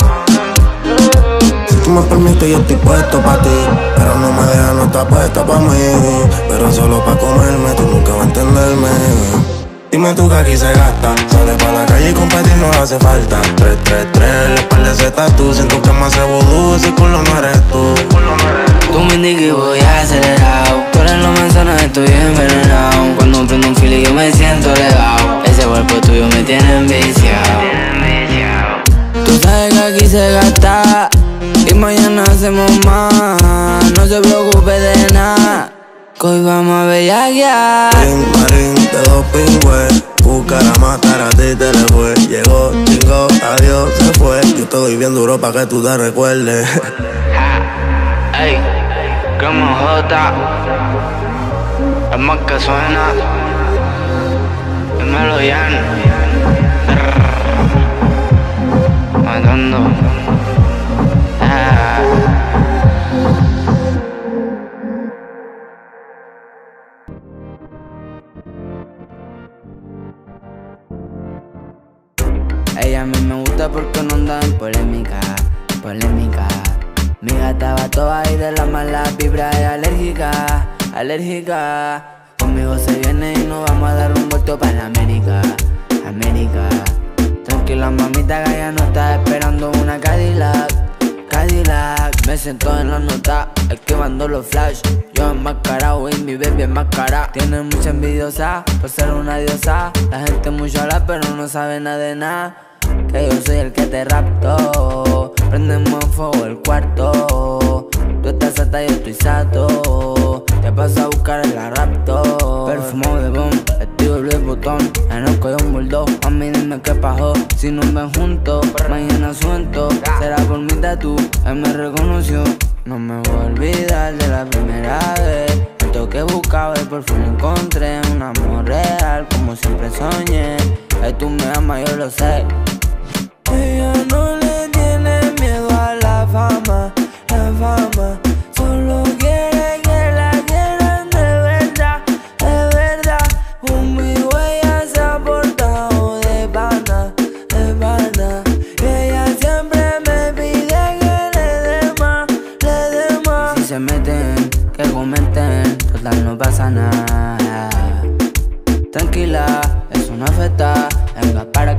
Si tú me permites yo estoy puesto pa' ti. Pero no me dejas, no estás puesta pa' mí. Pero solo pa' comerme, tú nunca vas a entenderme. Dime tú que aquí se gasta. Sale pa' la calle y competir no hace falta. 333, el par de zetas tú. Siento que me hace vudú, ese culo no eres tú. Tú me indiques y voy acelerado. Tú en la manzana estoy envenenado. Cuando prendo un fili yo me siento elevado. Ese cuerpo tuyo me tiene enviciado. Tú sabes que aquí se gasta y mañana hacemos más. No se preocupe de nada, que hoy vamos a bellaquear. Marín de dos pingües, buscar a matar a ti te le fue. Llegó, chingo, adiós, se fue. Yo estoy bien duro pa' que tú te recuerdes. Ey, como J, el más que suena, dímelo Jan. matando. Ella a mí me gusta porque no anda en polémica, polémica. Mi gata va toda y de la mala vibra es alérgica, alérgica. Conmigo se viene y nos vamos a dar un vuelto para la América, América. Tranquila mamita que ya no está esperando una Cadillac, Cadillac. Me siento en la nota, esquivando los flash. Yo enmascarado y mi baby enmascarada. Tiene mucha envidiosa por ser una diosa. La gente mucho habla pero no sabe nada de nada. Que yo soy el que te rapto. Prendemos en fuego el cuarto. Tú estás sata y yo estoy sato. Te paso a buscar en la rapto. Perfumado de bomb, estilo Louis Vuitton. En el cuello un bulldog, a mí dime qué pasó. Si nos ven juntos, mañana suelto. Será por mi tatu, él me reconoció. No me voy a olvidar de la primera vez. Esto que buscaba y por fin encontré un amor real, como siempre soñé. Que tú me amas, yo lo sé. Ella no le tiene miedo a la fama, la fama. Solo quiere que la quieran de verdad, de verdad. Conmigo ella se ha portado de pana, de pana. Y ella siempre me pide que le dé más, le dé más. Si se meten, que comenten, total no pasa nada. Tranquila, es una fiesta, venga para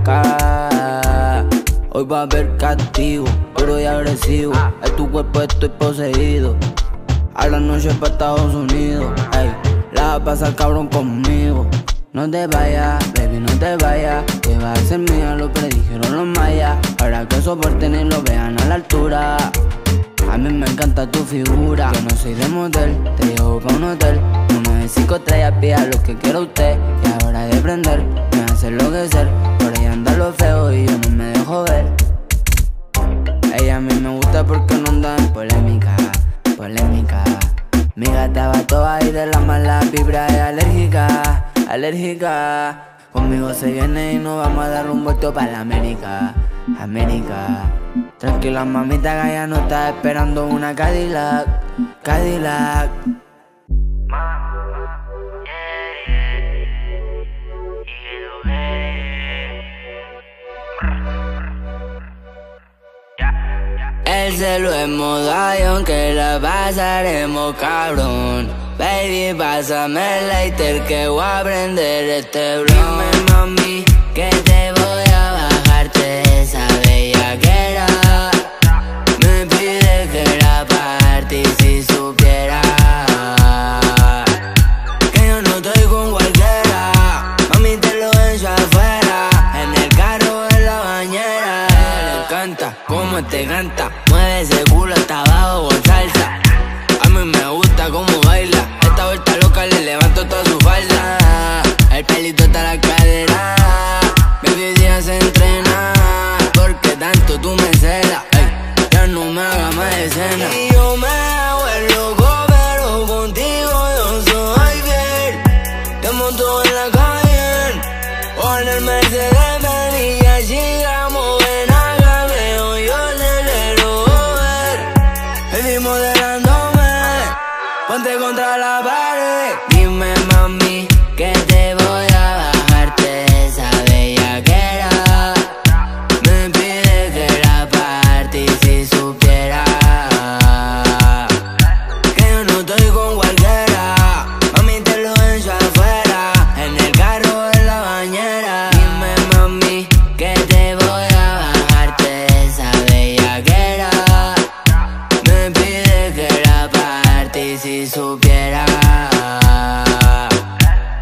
acá. Hoy va a haber castigo, duro y agresivo. En tu cuerpo estoy poseído. A la noche pa' Estados Unidos, ey, la va a pasar cabrón conmigo. No te vayas, baby, no te vayas, que va a ser mía, lo predijeron los mayas. Para que soporten y lo vean a la altura. A mí me encanta tu figura. Yo no soy de motel, te llevo pa' un hotel. Uno de 5 estrellas, pida lo que quiera usted. Y ahora de prender, me hace enloquecer. Por ahí anda lo feo y yo no me dejo ver. Ella a mí me gusta porque no anda en polémica, polémica. Mi gata va toda y de la mala vibra es alérgica, alérgica. Conmigo se viene y nos vamos a dar un vuelto para la América, América. Tranquila mamita que ya no está esperando una Cadillac, Cadillac. El celo es modo avión que la pasaremos cabrón. Baby, pásame el lighter que voy a prender este blon. Dime mami que te voy a bajarte esa bellaquera. Me pide que la party si supiera que yo no estoy con cualquiera. Mami te lo echo afuera, en el carro o en la bañera. Le encanta cómo te canta, mueve ese culo hasta abajo con salsa. A mí me gusta cómo baila, esta vuelta loca le levanto toda su falda. El pelito está a la cadera, baby día se entrena. Porque tanto tú me celas, ya no me hagas más escena. Y yo me hago el loco, pero contigo yo soy fiel. Te monto en la calle, o en el Mercedes Benz y ya llegamos. Ven acá, veo yo le quiero ver. Estoy modelándome, ponte contra la pared. Dime mami que te voy a bajarte esa bellaquera. Me pide que la party si supiera que yo no estoy con cualquiera. Mami te lo echo afuera, en el carro o en la bañera. Dime mami que te voy a bajarte esa bellaquera. Me pide que la party si supiera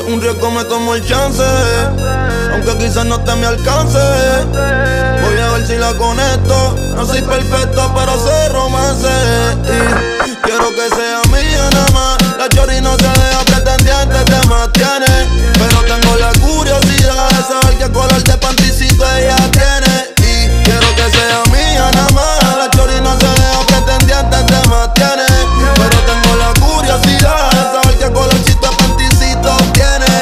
es un riesgo me tomo el chance, aunque quizás no te me alcance. Voy a ver si la conecto. No soy perfecto, pero sé romance. Y quiero que sea mía nada más. La chori no se deja pretendiente, te mantiene. Pero tengo la curiosidad de saber qué color de panticito ella tiene. Y quiero que sea mía nada más. La chori no se deja pretendiente, te mantiene. Pero tengo la curiosidad de saber qué colorcito de panticito tiene.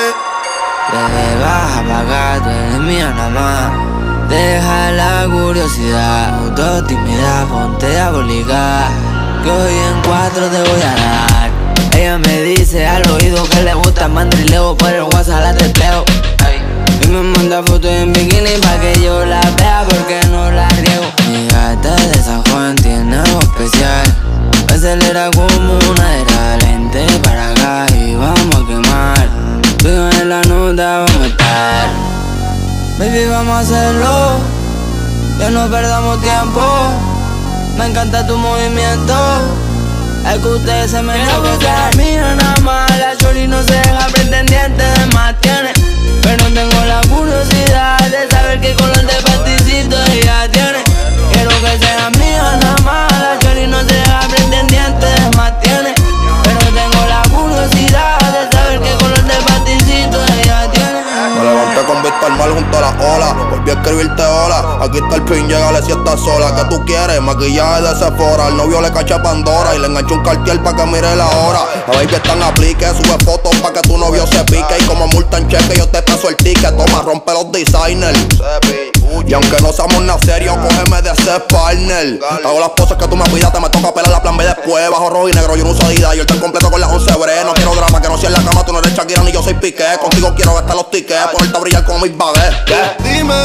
Te vas a pagar, tú eres mía nada más. Deja la curiosidad, auto timidez, ponte a obligar. Que hoy en 4 te voy a dar. Ella me dice al oído que le gusta mandrileo, por el WhatsApp la teteo. Y me manda fotos en bikini pa' que yo la vea, porque no la riego. Mi gata de San Juan tiene algo especial. Acelera como una era, lente para acá y vamos a quemar. Fijo en la nota vamos a estar. Baby, vamos a hacerlo, que no perdamos tiempo. Me encanta tu movimiento, es que usted se me nota. Mía nada más, la chori no se deja pretendiente, de más tiene. Pero tengo la curiosidad de saber qué color de panticito ella tiene. Quiero que sea mía nada más, la chori no se deja pretendiente, de más tiene. Pero tengo la curiosidad de saber qué color de panticito ella tiene. Me levanté con vista al mar junto a la ola. Volví a escribirte hola. Aquí está el pin, llegale si estás sola. ¿Qué tú quieres? Maquillaje de Sephora. El novio le cacha Pandora y le engancho un cartier pa' que mire la hora. La baby está en aplique, sube fotos pa' que tu novio se pique. Y como multa en cheque yo te paso el ticket. Toma, rompe los designers. Y aunque no seamos nada serio, cógeme de ese partner. Hago las cosas que tú me pidas, te me toca pelar la plan B después. Bajo rojo y negro, yo no uso Adidas. Yo estoy completo con las 11 bre. No quiero drama, que no sea en la cama. Tú no eres Shakira ni yo soy Piqué. Contigo quiero gastar los tickets, ponerte a brillar como mis baguettes. Dime,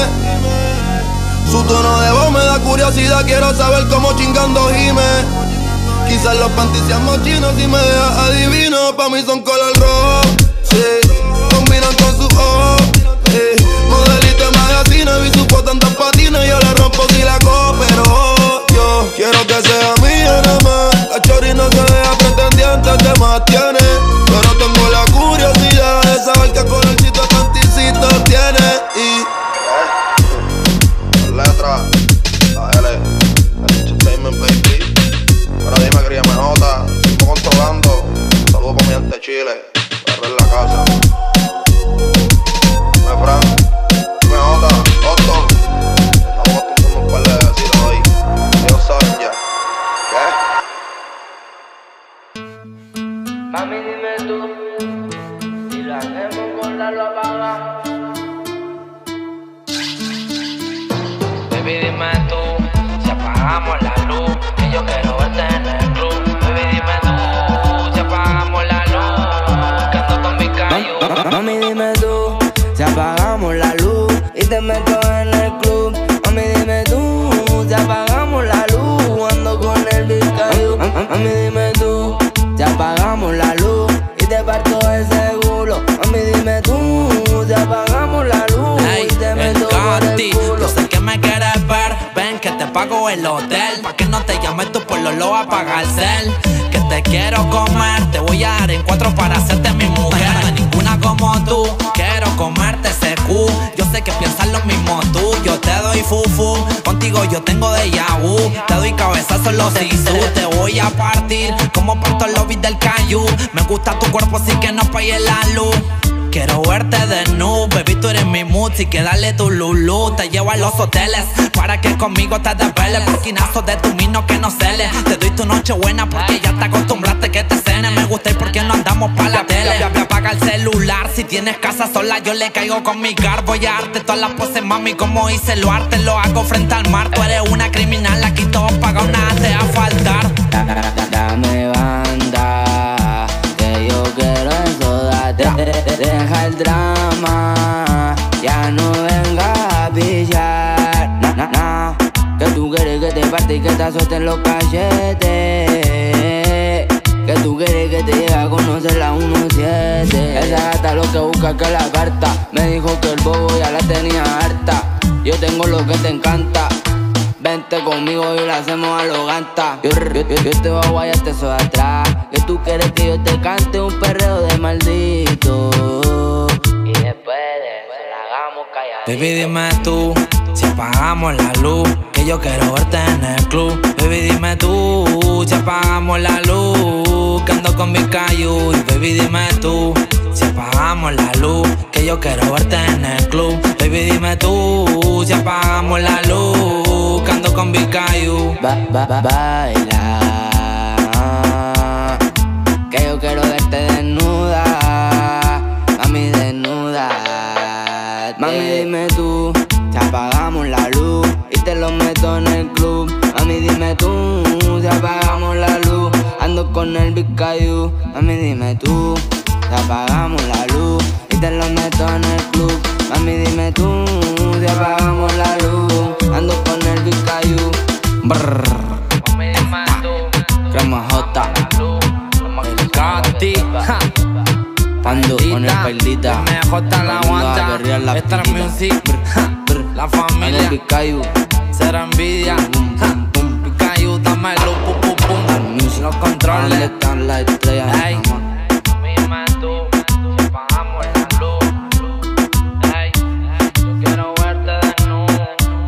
su tono de voz me da curiosidad. Quiero saber cómo chingando gime. Quizás los panties sean mochinos y me dejas adivino. Pa' mí son color rojo, sí, combinan con su ojo, sí. Modelito de magazine, vi su foto en dos patines. Yo la rompo si la cojo, pero yo quiero que sea mía nada más. La chori no se deja pretendiente, te más tiene. Pero tengo la curiosidad de saber qué colorcito de panticito tiene. Y letra, la L, Entertainment Baby. Ahora dime que me nota, sigo controlando. Saludos para mi gente Chile, perro en la casa. Me Fran, me nota, Otto. Estamos acostumbrando un par de besitos hoy. Ellos saben ya. ¿Qué? Mami, dime tú, si lo hacemos con la luz apagada. Baby, dime tú, si apagamos la luz, que yo quiero verte en el club. Baby, dime tú, si apagamos la luz, buscando con mi callo. Mami, dime tú, si apagamos la luz y te meto en el club. Mami, dime tú, si apagamos la luz, ando con el Vizcayu. Mami, dime tú, si apagamos la luz y te parto ese culo. Mami, dime tú, si apagamos la luz y te meto por el culo. Yo sé que me quieres ver, ven que te pago el hotel. Pa' que no te llames tú por lo apaga el cel. Que te quiero comer, te voy a dar en 4 para hacerte mi mujer. No hay ninguna como tú, quiero comerte ese cu. Yo sé que piensas lo mismo tú, yo te doy fufu. Contigo yo tengo déjà vu, te doy cabezazo en los sisu. Te voy a partir como parto el lobby del Cayu. Me gusta tu cuerpo así que no apagues la luz. Quiero verte de nude, baby, tú eres mi mood. Si que dale tu lulu, te llevo a los hoteles para que conmigo te desveles. Porquinazo de tu mino que no cele. Te doy tu noche buena porque ya te acostumbraste que te cene. Me gusta ir porque no andamos pa' la tele. Apaga el celular, si tienes casa sola yo le caigo con mi car. Voy a darte todas las poses, mami, como hice el arte. Lo hago frente al mar, tú eres una criminal. Aquí todo pagado, nada te va a faltar. Dame banda, que yo quiero eso, deja el drama, ya no vengas a pillar. Que tú quieres que te parte y que te azoten los cachetes. Que tú quieres que te llegue a conocer la 17. Esa gata lo que busca que la carta. Me dijo que el bobo ya la tenía harta. Yo tengo lo que te encanta. Vente conmigo y lo hacemos a lo ganta. Yo te voy a guayarte eso de atrás. Que tú quieres que yo te cante un perreo de maldito. Baby, dime tú, si apagamos la luz, que yo quiero verte en el club. Baby, dime tú, si apagamos la luz, que ando con mi cayu. Y baby, dime tú, si apagamos la luz, que yo quiero verte en el club. Baby, dime tú, si apagamos la luz, que ando con mi cayu. Baila, que yo quiero verte desnuda, mami, desnuda. Mami, dime tú, si apagamos la luz y te lo meto en el club. Mami, dime tú, si apagamos la luz, ando con el Big Caillou. Mami, dime tú, si apagamos la luz y te lo meto en el club. Mami, dime tú, si apagamos la luz, ando con el Big Caillou. Mami, dime tú, Crema J, el Cati, ando con el Pailita. MJ la aguanta, Extra Music, la Con el familia, Big Caillou. cero envidia. Picayu, dame luz, pum, pum, pum. Los ¿Dónde controles. están las estrellas? Ey. Mamá? Dime tú, si apagamos la luz. Ey, yo quiero verte desnudo.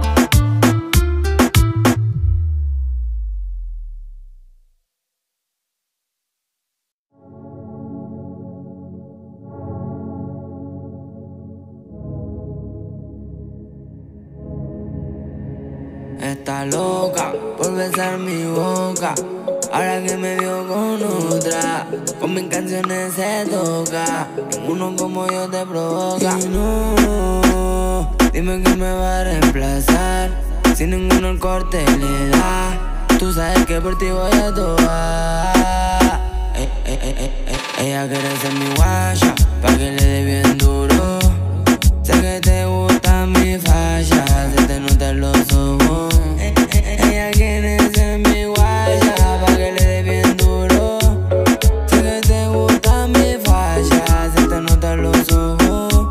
Está loca por besar mi boca. Ahora que me vio con otra, con mis canciones se toca. Ninguno como yo te provoca. Y no, dime que me va a reemplazar. Si ninguno el corte le da, tú sabes que por ti voy a tocar. Ella quiere ser mi guaya, pa' que le dé bien duro. Sé que te gusta mi falla, se te nota en los ojos. Ella quiere ser mi guaya, pa' que le dé bien duro. Sé que te gusta mi falla, se te nota en los ojos.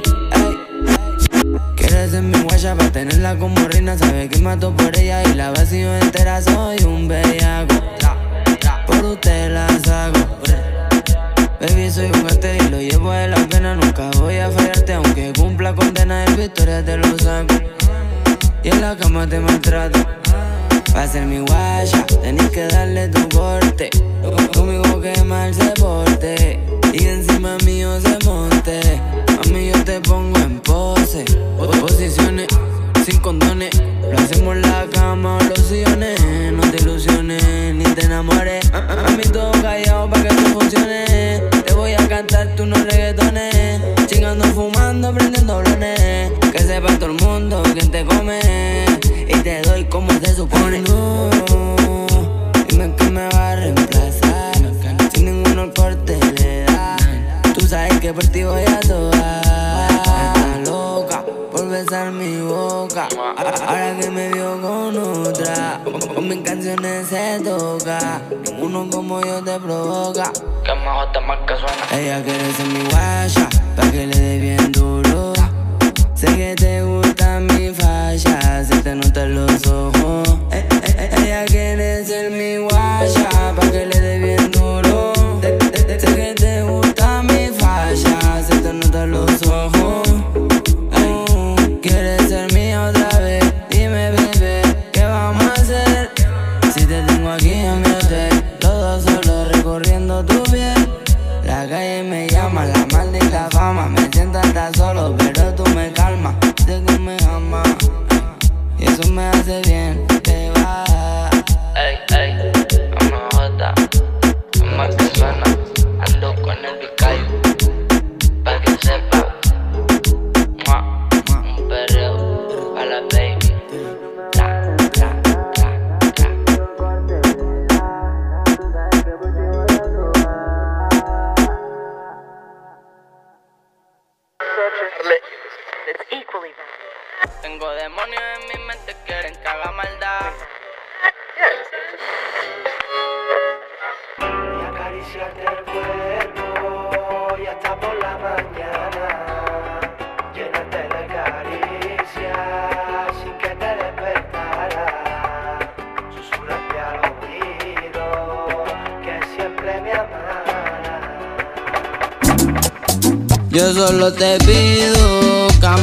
Quiere ser mi guaya pa' tenerla como reina. Sabe que mato por ella y la vacío entera. Soy un bellaco, por usted la saco. Baby, soy un gante y lo llevo de la pena. Nunca voy a fallarte, aunque cumpla condena. En victoria te lo saco y en la cama te maltrato. Pa' ser mi guaya, tenés que darle tu corte. Conmigo que mal se porte y encima mío se monte. A mí yo te pongo en pose, posiciones sin condones. Lo hacemos en la cama o los sillones. No te ilusiones ni te enamores. A mí todo callado pa' que esto funcione. Te voy a cantar tú unos reggaetones, chingando, fumando, prendiendo blones. Que sepa todo el mundo quién te come y te doy como se supone. No, dime que me va a reemplazar. Si ninguno el corte le da, tú sabes que por ti voy a tocar. Está loca por besar mi boca. Ahora que me vio con otra, con mis canciones se toca. Ninguno como yo te provoca. Que mejor te más que suena. Ella quiere ser mi guaya, pa' que le dé bien duro. Sé que te gusta mi falla, se te nota en los ojos. Ella quiere ser mi guaya, pa' que le dé bien duro. Sé que te gusta mi falla, se te nota en los ojos. Quieres ser mía otra vez, dime bebé, ¿qué vamos a hacer? Si te tengo aquí en mi hotel, todo solo recorriendo tu piel. La calle me llama, la maldita fama. Me siento hasta solo, pero tú me calmas. Sé que me amas y eso me hace bien, te va. Ey, ey, MJ, más que suena. Ando con el Big Caillou, pa' que sepa. Un perreo a la baby. Tra, tra, tra, tra. Tengo demonios en mi mente, quieren que haga maldad. Y acariciarte el cuerpo y hasta por la mañana. Llénate de caricias sin que te despertara. Susurrarte al oído que siempre me amarás. Yo solo te pido que a mí nunca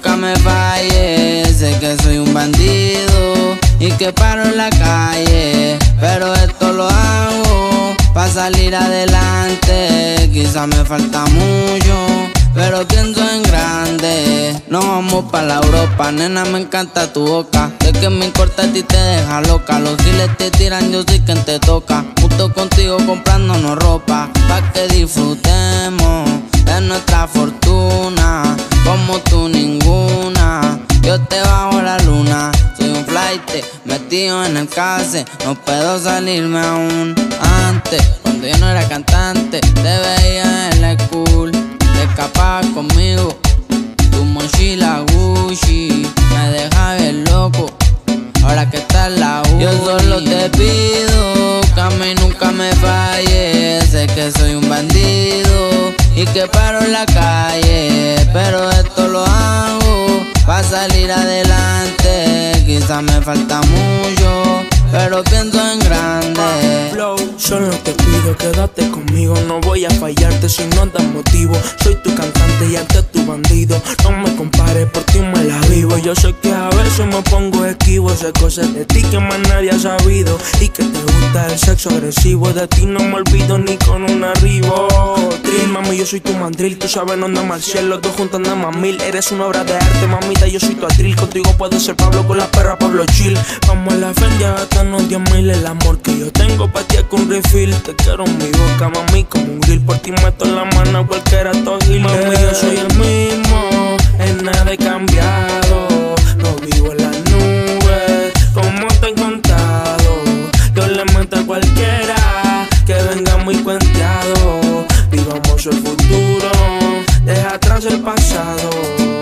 nunca me falles. Sé que soy un bandido y que paro en la calle, pero esto lo hago pa' salir adelante. Quizá me falta mucho, pero pienso en grande. Nos vamos pa' la Europa, nena, me encanta tu boca. Sé que me corta a ti te deja loca. Los giles te tiran, yo soy quien te toca. Justo contigo comprándonos ropa, pa' que disfrutemos de nuestra fortuna. Como tú ninguna, yo te bajo la luna. Soy un flight metido en el case, no puedo salirme aún. Antes, cuando yo no era cantante, te veía en la school. Te escapabas conmigo, tu mochila Gucci me deja bien loco. Ahora que estás en la uni, yo solo te pido que a mí nunca me falles. Sé que soy un bandido y que paro en la calle, pero esto lo hago pa' salir adelante. Quizá me falta mucho, pero pienso en grande. Flow, solo te pido, quédate conmigo. No voy a fallarte si no das motivo. Soy tu cantante y antes tu bandido. No me compares, por ti me la vivo. Yo sé que a veces me pongo esquivo. Sé cosas de ti que más nadie ha sabido. Y que te gusta el sexo agresivo. De ti no me olvido ni con un arribo. Trill, mami, yo soy tu mandril. Tú sabes no andamos al cielo, los dos juntos andamos a mil. Eres una obra de arte, mamita, yo soy tu atril. Contigo puedo ser Pablo, con la perra Pablo Chill. Vamos a la Fendi a gastarnos 10.000. El amor que yo tengo pa' ti es con refill. Te quiero en mi boca, mami, como un grill. Por ti meto en la mano cualquiera tojil. Mami, yo soy el mismo, en nada he cambiado. No vivo en las nubes, como te he contado. Yo le meto a cualquiera que venga muy cuenteado. Vivamos el futuro, deja atrás el pasado.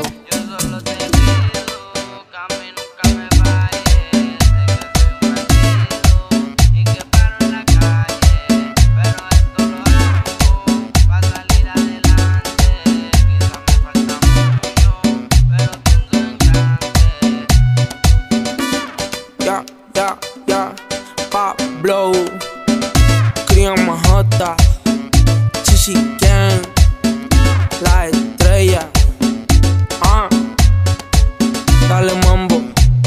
Pablo, Crian Majota, Chichi Gang, la estrella. Dale mambo.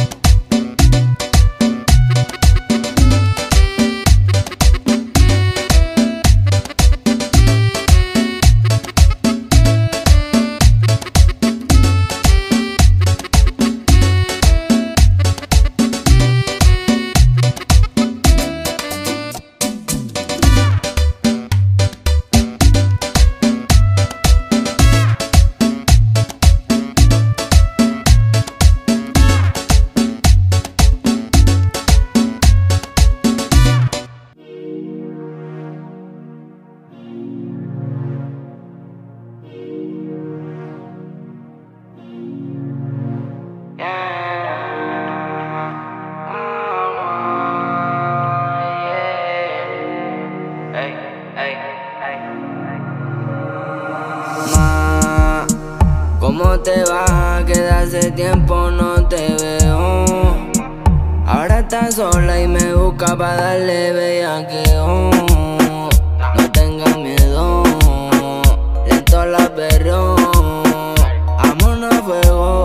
¿Cómo te va? Que de hace tiempo no te veo. Ahora estás sola y me busca pa' darle bellaqueo. No tengas miedo, lento la perro. Vámonos a fuego.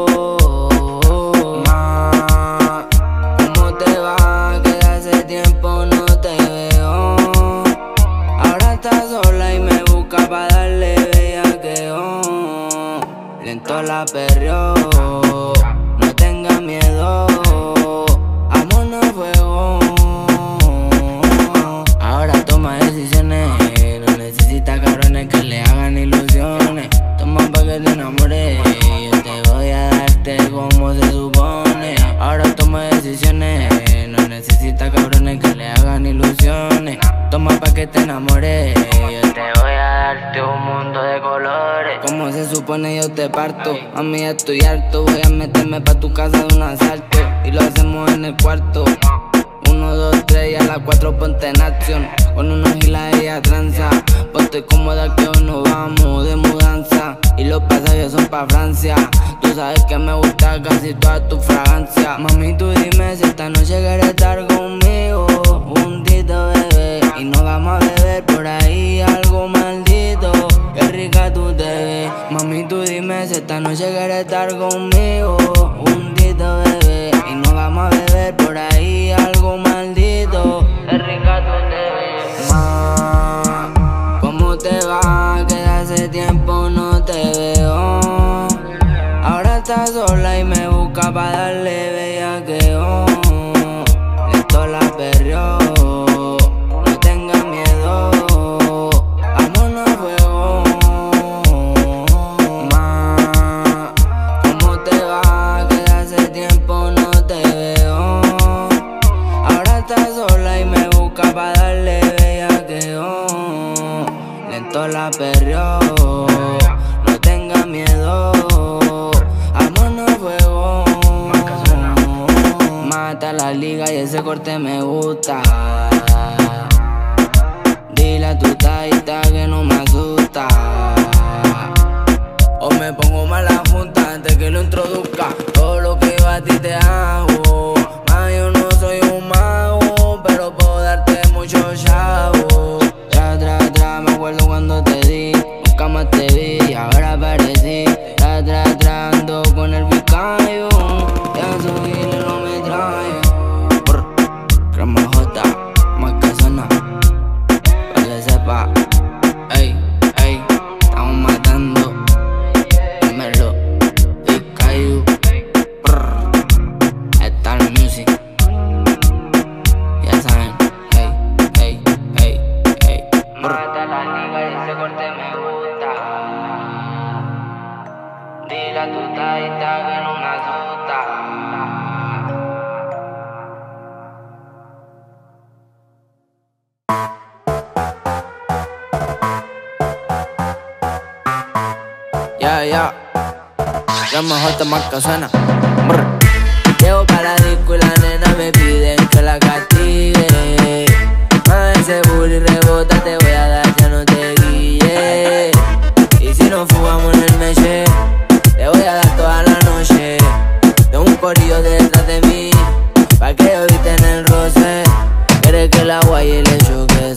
Ma, ¿cómo te va? Que de hace tiempo no te veo. Ahora estás sola y me busca pa' darle bellaqueo. Lento la perreó, no tenga miedo, vámonos a fuego. Ahora toma decisiones, no necesita cabrones que le hagan ilusiones. Toma pa' que te enamores, yo te voy a darte como se supone. Ahora toma decisiones, no necesita cabrones que le hagan ilusiones. Toma pa' que te enamores, yo te voy a darte un mundo de colores. Como se supone yo te parto, a mí estoy harto. Voy a meterme pa' tu casa de un asalto y lo hacemos en el cuarto. 1, 2, 3 y a las 4 ponte en acción. Con una gila ella tranza. Ponte cómoda que hoy nos vamos de mudanza y los pasajes son pa' Francia. Tú sabes que me gusta casi toda tu fragancia. Mami, tú dime si esta noche quieres estar conmigo, juntito, bebé, y nos vamos a beber por ahí algo maldito. Qué rica tú te ves. Mami, tú dime si esta noche quieres estar conmigo. está sola y me busca pa' darle bellaqueo. Lento la perreó, no tengas miedo, vámonos a fuego. Ma, ¿cómo te va? Que de hace tiempo no te veo. Ahora está sola y me busca pa' darle bellaqueo. Lento la perreó, no tengas miedo, vámonos a fuego. Mata la liga y ese corte me gusta. Dile a tu taita que no me asusta. O me pongo mala junta antes que lo introduzca. Todo lo que yo a ti te hago. Ma, yo no soy un mago, pero puedo darte mucho chavo. Tra, me acuerdo cuando te di, nunca más te vi, ahora aparecí. Tra, ando con el bicayo, ya subirle no me trae. Crema J, marca zona, pa' que sepa. Ey, estamos matando. Dímelo, bicayo. Star Music, ya saben. Mata la liga y ese corte me gusta. Dile a tu taita que no me asusta. Ya, ya mejor te marca suena. Llego para la disco y la nena me piden que la castigue. A ese bully rebota te voy a dar, ya no te guille. Y si nos fugamos en el meche, te voy a dar toda la noche. Tengo un corillo detrás de mí, pa' que eviten el roce. Quiere que la guaye y le choque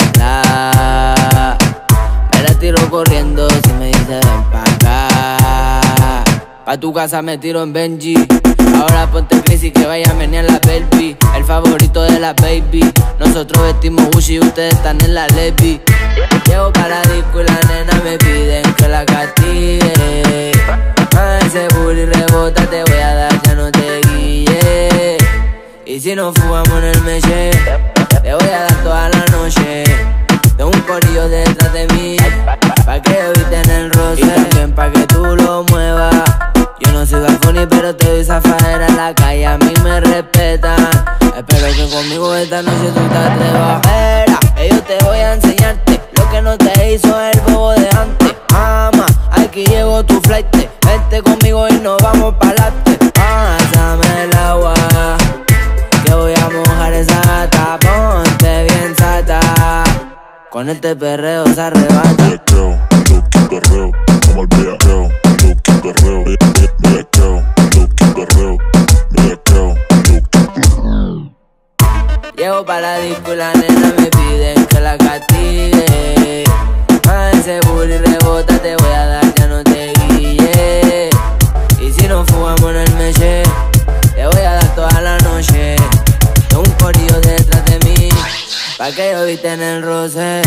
soda. Me la tiro corriendo si me dice ven pa' acá. Pa' tu casa me tiro en Benji. Ahora ponte crisis que vaya a menear la baby. El favorito de la baby. Nosotros vestimos Gucci y ustedes están en la Levi. Llego para disco y la nena me piden que la castigue. A ese bully rebota te voy a dar, ya no te guille. Y si nos fugamos en el meche, te voy a dar toda la noche. Tengo un corillo detrás de mí, pa' que eviten el roce. Y también pa' que tú lo muevas. Yo no soy Bad pero te doy zafadera en la calle, a mí me respetan. Espero que conmigo esta noche tú te atrevas. Era, yo te voy a enseñarte lo que no te hizo el bobo de antes. Ama, aquí llegó tu flight. Vente conmigo y nos vamos pa'lante. Pásame el agua, que voy a mojar esa gata. Ponte bien sata, con este perreo se arrebata. Perreo, como el bellaqueo, low-key perreo, bellaqueo, low-key perreo, bellaqueo, low-key perreo. Llego para la disco y la nena me piden que la castigue. A ese bully rebota te voy a dar, ya no te guille. Y si nos fugamos en el meche, te voy a dar toda la noche. Tengo un corillo detrás de mí, pa' que yo eviten el roce.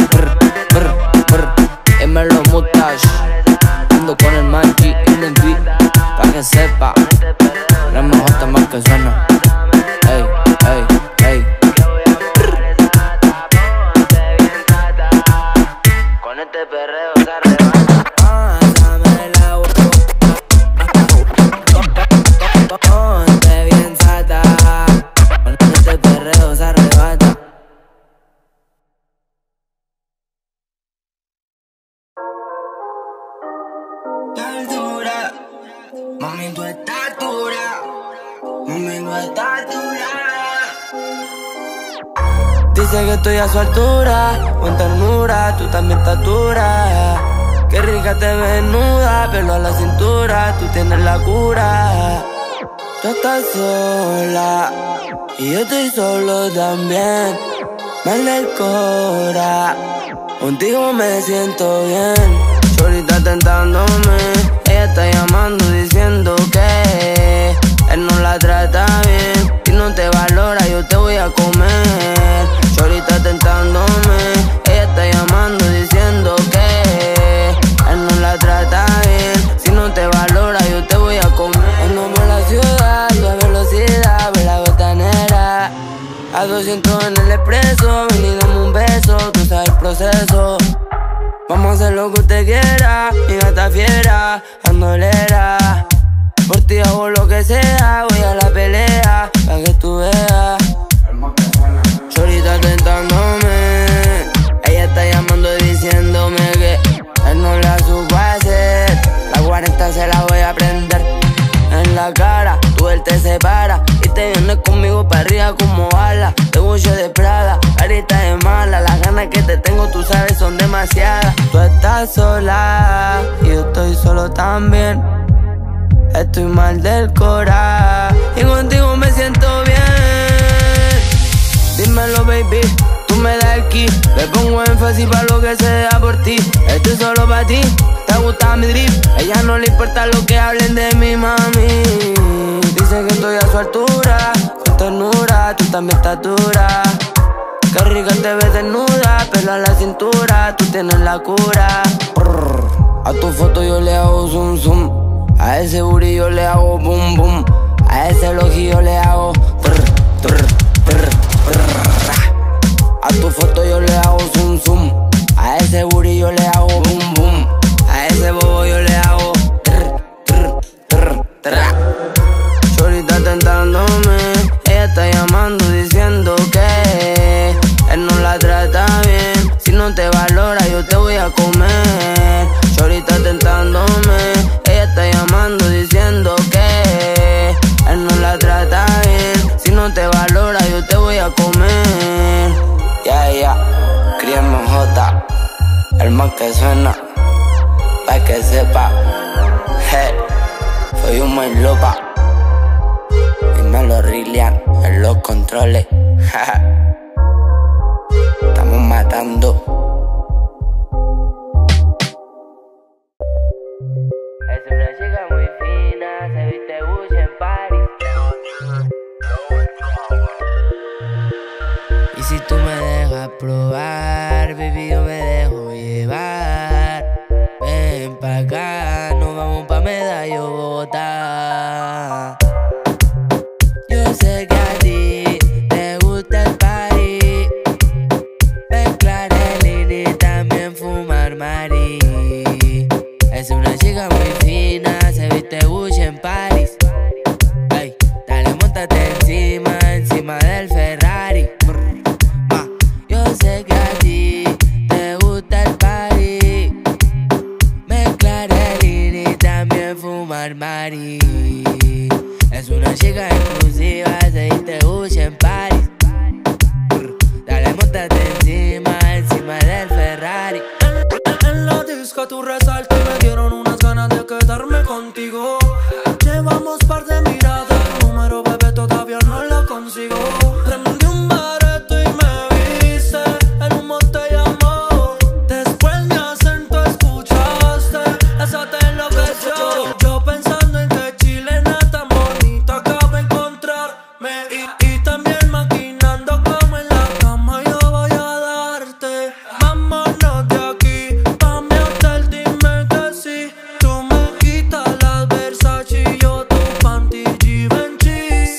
Me lo mutas, ando con el Manchi en el beat, pa' que sepa, la mejor te más que suena. Ey. Con este perreo se arrebata. Pásame el agua, ponte bien sata, con este perreo se arrebata. Mami, tú estás dura. Mami, no estás dura. Dice que estoy a su altura, con ternura, tú también estás dura. Qué rica te ves nuda, pelo a la cintura, tú tienes la cura. Tú estás sola y yo estoy solo también. Mal del cora, contigo me siento bien. Ahorita tentándome, ella está llamando diciendo que él no la trata bien y no te valora, yo te voy a comer. Ahorita tentándome, ella está llamando diciendo que él no la trata bien. Si no te valora, yo te voy a Vamos a hacer lo que usted quiera, mi gata fiera, andolera. Por ti hago lo que sea, voy a la pelea, pa' que tú veas. Chorita tentándome, ella está llamando y diciéndome que él no la supo hacer. La 40 se la voy a prender en la cara, tú él te separa y te vienes conmigo para arriba como bala. Te bucho de Prada, carita de mala. Las ganas que te tengo, tú sabes, son demasiadas. Tú estás sola y yo estoy solo también. Estoy mal del cora y contigo me siento bien. Dímelo, baby, tú me das el ki. Le pongo énfasis pa' lo que sea por ti. Esto es solo pa' ti, te gusta mi drip. Ella no le importa lo que hablen de mi mami. Dice que estoy a su altura, con ternura, tú también estás dura. Qué rica te ves desnuda, pelo a la cintura, tú tienes la cura. A tu foto yo le hago zoom zoom. A ese booty yo le hago boom boom. A ese ojillo le hago trr, trr, trr, trr. A tu foto yo le hago zoom zoom. A ese booty yo le hago boom boom. A ese bobo yo le hago trr, trr, trr, trr. Chorita tentándome, ella está llamando diciendo que él no la trata bien. Si no te valora yo te voy a comer. Chorita tentándome, ella está llamando diciendo que él no la trata bien. Si no te valora yo te voy a comer. Críame J, el más que suena, pa' que sepa. Hey, soy un muy lopa. Dímelo Rillian, en los controles. Estamos matando. Es una chica muy fina, se viste Gucci en París. Y si tú me dejas probar, baby, yo me dejo llevar. Ven pa' acá, nos vamos pa' Medallo, Bogotá. Yo sé que a ti te gusta el party, mezclar el lini y también fumar mari. Es una chica muy fina, se viste Gucci en París. Ay, dale, móntate encima del Ferrari. Yo sé que a ti te gusta el party, mezclar el lini y también fumar mari. Es una chica exclusiva, se viste Gucci en París. Dale, móntate encima del Ferrari. En la disco tu resalto y me dieron unas ganas de quedarme contigo. Llevamos par de miradas, tu número, bebé, todavía no lo consigo. Prendí un bareto y me viste, el humo te llamó. Después mi acento escuchaste, eso te enloqueció. Yo pensando en que chilena tan bonita acabo de encontrarme. Y también maquinando como en la cama yo voy a darte. Vámonos de aquí, pa' mi hotel, dime que sí. Tú me quitas las Versace y yo tu panty Givenchy.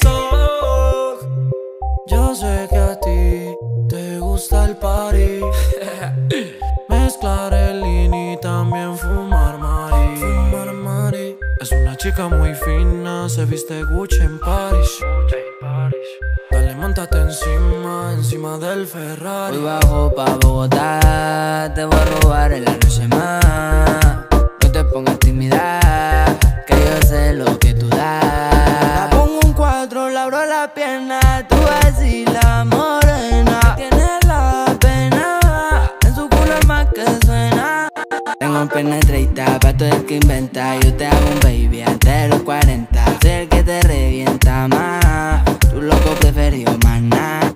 Yo sé que a ti te gusta el party, mezclar el lini y también fumar mari. Es una chica muy fina, se viste Gucci en París. Dale, móntate encima del Ferrari. Hoy bajo pa' Bogotá, te voy a robar en la noche más. No te pongas tímida, que yo sé lo que tú das. La pongo un 4, le abro la pierna, tú así la morena. Tienes la pena, en su culo es más que suena. Tengo penetreita pa' todo el que inventa. Yo te hago un baby antes de los 40. Soy el que te revienta más, tu loco preferido más nada.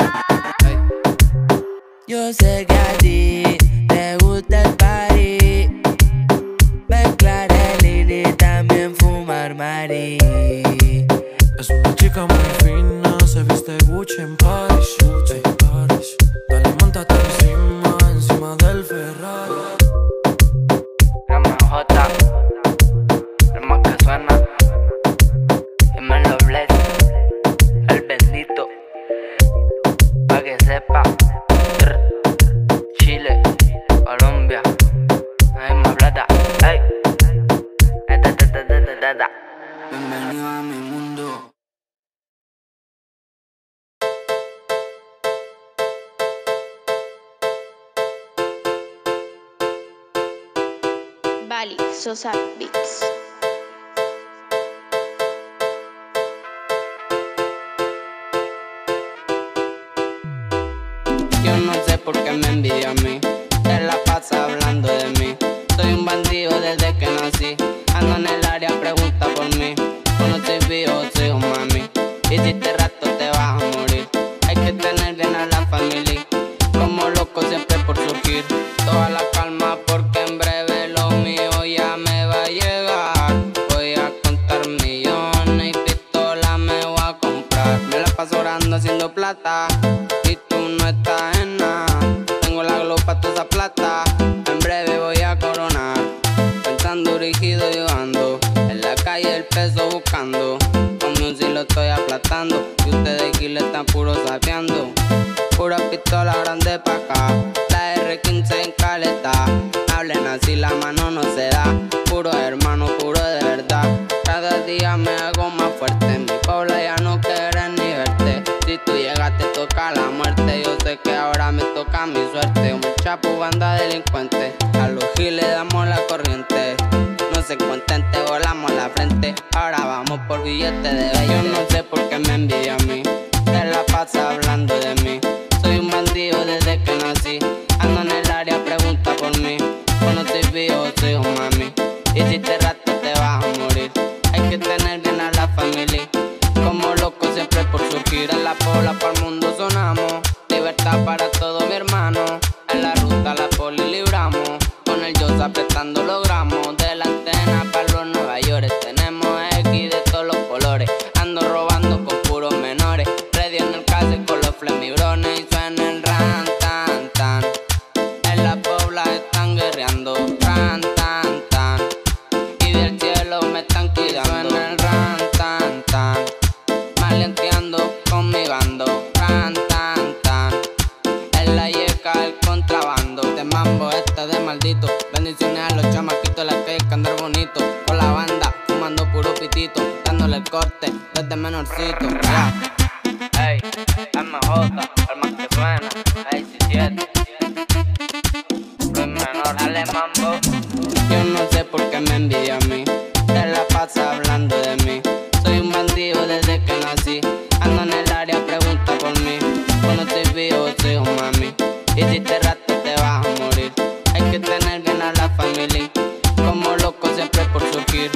Yo sé que a ti te gusta el party, mezclar el lini y también fumar mari. Es una chica muy fina, se viste Gucci en París. Dale, móntate encima del Ferrari. Llama J, el más que suena. Y me lo bless, el bendito, pa' que sepa. Chile, Colombia. Bali, Sosa Beats. Yo no sé por qué me envidia a mí, te la pasa hablando de mí. Soy un bandido desde que nací, ando en el área, pregunta por mí. Cuando estoy vivo, soy un mami, y si te rato te vas a morir. Hay que tener bien a la familia, como loco siempre por surgir. Toda la calma porque en breve lo mío ya me va a llegar. Voy a contar millones y pistola me voy a comprar. Me la paso orando haciendo plata y tú no estás en nada. Tengo la glow pa' toda esa plata, en breve voy a coronar. Pensando rígido y ando en la calle el peso buscando. Con mi si lo estoy aplastando y ustedes aquí le están puro sapeando. Pura pistola grande pa' acá, la R15 en caleta. Hablen así, la mano no se da. Puro hermano, puro de verdad. Cada día me hago más fuerte. Mi pueblo ya no quiere ni verte. Si tú llegas te toca la muerte. Yo sé que ahora me toca mi suerte. Un chapu, banda delincuente. A los giles damos la corriente. No se cuenten, te volamos la frente. Ahora vamos por billete de 20. Yo no sé por qué me envidia a mí, te la pasa hablando de mí. Soy un bandido desde que nací, ando en el área, pregunta por mí. Cuando estoy vivo, soy un mami, y si te rato te vas a morir. Hay que tener bien a la familia, como loco siempre por surgir. En la pobla para el mundo sonamos, libertad para todo mi hermano. En la ruta la poli libramos, con el Dios apretando los gramos. De la antena para los Nueva York, tenemos X de todos los colores. Ando robando con puros menores, ready en el calle con los flemibrones. Y suena el ran, tan, tan. En la pobla están guerreando, ran, tan, tan. Y del cielo me están cuidando. Suena el ran, tan, tan. Maleanteando con mi bando, ran, tan, tan. En la yeca el contrabando, de mambo este de maldito. Bendiciones a los chamaquitos, la que hay que andar bonito. Con la banda, fumando puro pitito, dándole el corte desde menorcito. Yeah. Ey, MJ, el más que suena, 17. Soy menor, dale mambo. Yo no sé por qué me envidia a mí, te la pasa hablando de mí. Soy un bandido desde que nací, ando en el área, pregunta por mí. Cuando estoy vivo, soy un mami, y si te rato te vas a morir. Hay que tener bien a la familia, como loco siempre por surgir.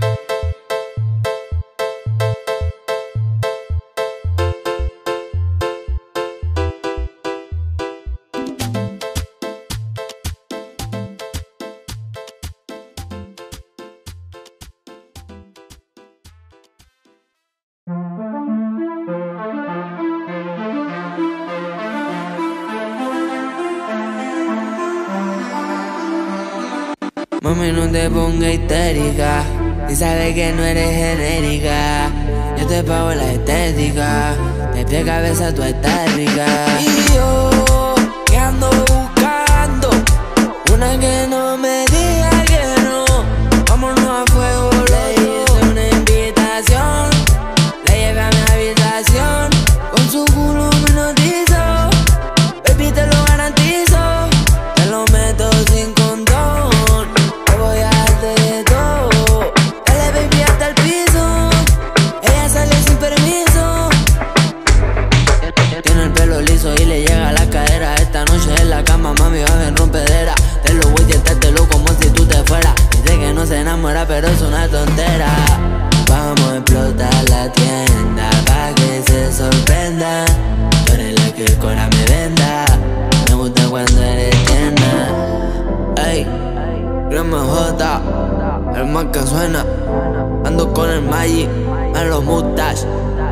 Mami, no te pongas histérica, si sabes que no eres genérica. Yo te pago la estética, de pie a cabeza tú estás rica. Y yo, que ando buscando una que no me diga que no. Vámonos a fuego, le hice una invitación, la llevé a mi habitación, con su culo me hipnotizó. Baby, te lo garantizo, te lo meto sin condón. Voy a darte de todo, dale baby hasta el piso. Ella sale sin permiso, tiene el pelo liso y le llega a la cadera. Esta noche en la cama, mami, vas en rompedera. Te lo voy a tentártelo como si tú te fueras. Dice que no se enamora, pero es una tontera. Vamos a explotar la tienda, pa' que se sorprenda. Tú eres la que el cora me venda, me gusta cuando eres tierna. Ey, MJ, el más que suena. Ando con el Magic, en los mustaches.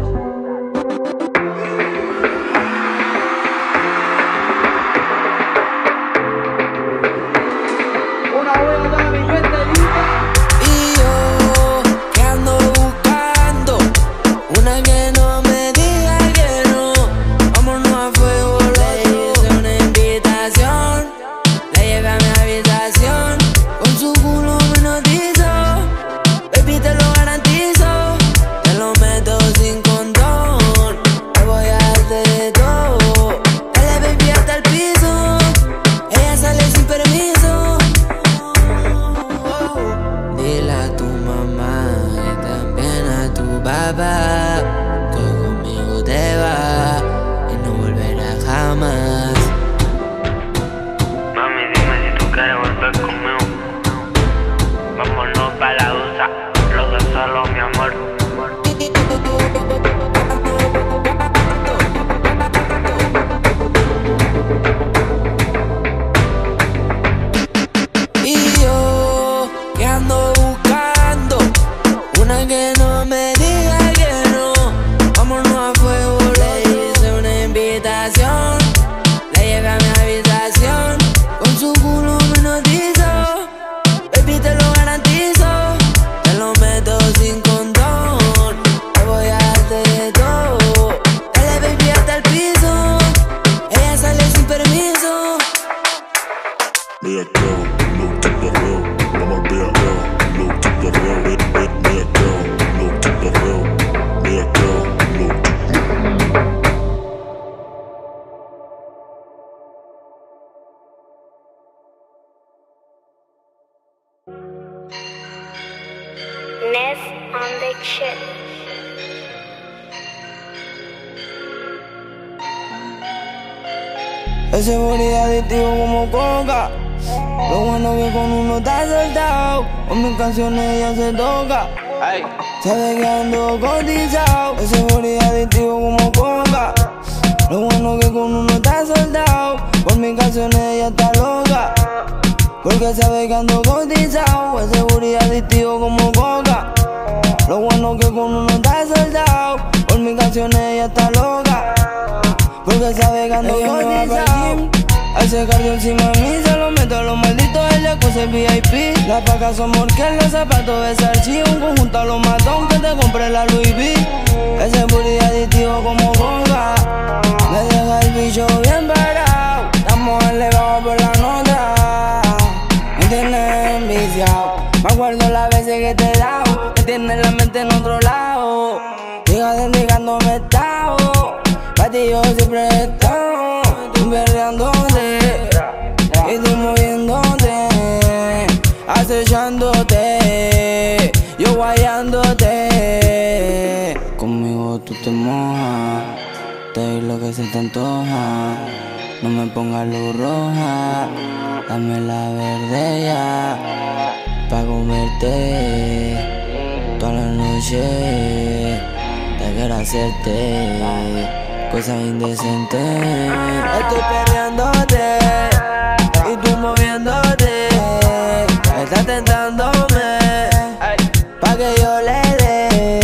Y yo, que ando buscando una que no me diga que no. Vámonos a fuego, le hice una invitación, la llevé a mi habitación, con su culo me hipnotizó. Baby, te lo garantizo, te lo meto sin quieres volver conmigo, vámonos pa' la USA. Los dos solos, mi amor. Y yo que ando buscando una que no me diga que no. Vámonos a fuego, le hice una invitación. La llevé a mi habitación, con su culo me hipnotizó. Baby, te lo garantizo, te lo meto sin condón. Te voy a darte de todo, dale baby hasta el piso. Ella sale sin permiso. Bellaqueo, low key perreo, vamos al bellaqueo, low key perreo, bellaqueo, low key perreo, bellaqueo, low key. Ness on the shit. Ese body adictivo como coca. Lo bueno que con uno está soltado. Con mis canciones ella se toca. Se ve que ando cotizado. Ese body adictivo como coca. Lo bueno que con uno está soltado. Por mis canciones ella está loca. Porque sabe que ando cotizado. Ese body adictivo como coca. Lo bueno que con uno está soldado. Por mis canciones ella está loca. Porque sabe que ando cotizado. Hace cardio encima de mí, se lo meto a los malditos del jacuzzi VIP. Las pacas son Morquel, los zapatos de Sarchi. Un conjunto a los matón que te compré la Louis V. Ese booty adictivo como coca. Me deja el bicho bien parado. Estamos elevados por la nota. Me tienes enviciado. Me acuerdo las veces que te he dado. Me tienes la mente en otro lado. Fíjate indicándome estado. Pa' ti yo siempre he estado. Tú perreándote y tú moviéndote, acechándote, yo guayándote. Conmigo tú te mojas, te doy lo que se te antoja. No me pongas luz roja, dame la verde ya, pa' comerte toda la noche. Te quiero hacerte cosas indecentes. Estoy perreándote y tú moviéndote. Estás tentándome pa' que yo le dé.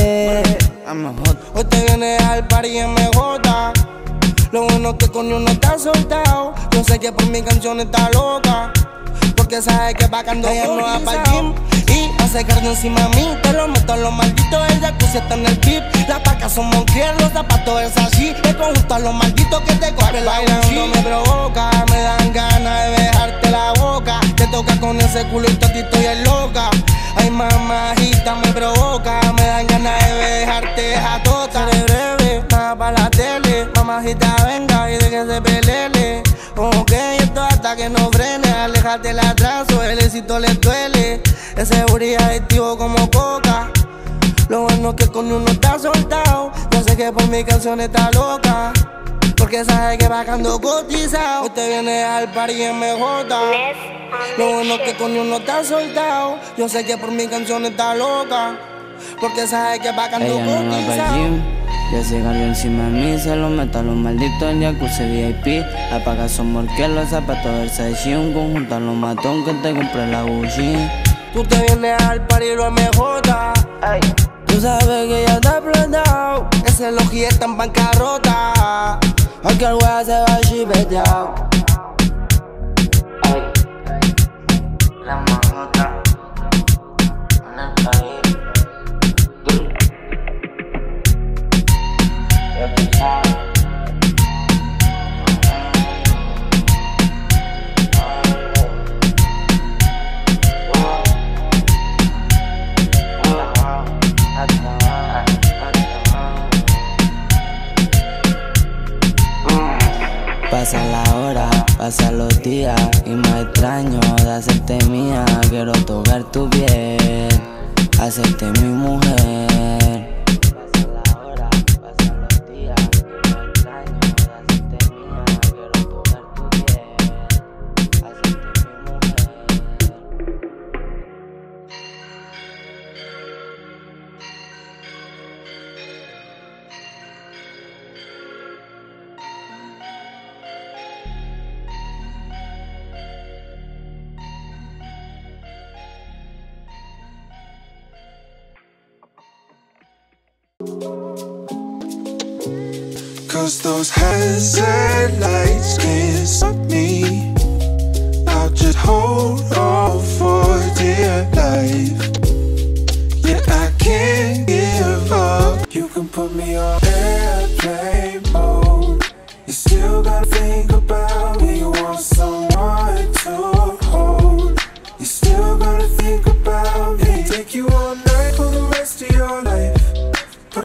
Hoy te vienes al party en MJ. Lo bueno es que con uno está soltado. Yo sé que por mi canción está loca. Porque sabe que va cuando ella no va pa'l gym. Y hace cardio encima a mí. Te lo meto en los malditos, el jacuzzi está en el VIP. Las pacas son Moncler, los zapatos de Sachi. El conjunto a los malditos que te corren la bailando me provoca. Me dan ganas de dejarte la boca. Te toca con ese culo y totito y es loca. Ay mamajita me provoca. Me dan ganas de dejarte jatota. Seré breve, nada pa' la tele. Mamajita venga y de que se pelele. Ok, esto hasta que no frene. Alejate el atraso, el éxito le duele. Ese booty adictivo como coca. Lo bueno es que con uno está soltado. Yo sé que por mi canción está loca. Porque sabe que va ando cotizado. Hoy te vienes al party en MJ. Lo bueno es que con uno está soltado. Yo sé que por mi canción está loca. Porque sabe que va ando cotizado. Ya se cargó encima de mí, se lo meto a los malditos en jacuzzi VIP. La paga son Morquel, los zapatos Versace. Un conjunto a los matón que te compré la Gucci. Tú te vienes al party lo MJ. Tú sabes que ya está explotado. Ese logi está en bancarrota. Aunque el wea se va chipeteado. La majota en el país. Pasa la hora, pasan los días y me extraño de hacerte mía. Quiero tocar tu piel, hacerte mi mujer. Pasa la hora, pasan los días y me extraño de hacerte mía. Quiero tocar tu piel, hacerte mi mujer. 'cause those headlights can't stop me. I'll just hold on for dear life. Yeah, I can't give up. You can put me on airplane mode. You still gotta think about me. You want someone to hold. You still gotta think about me. Take you on.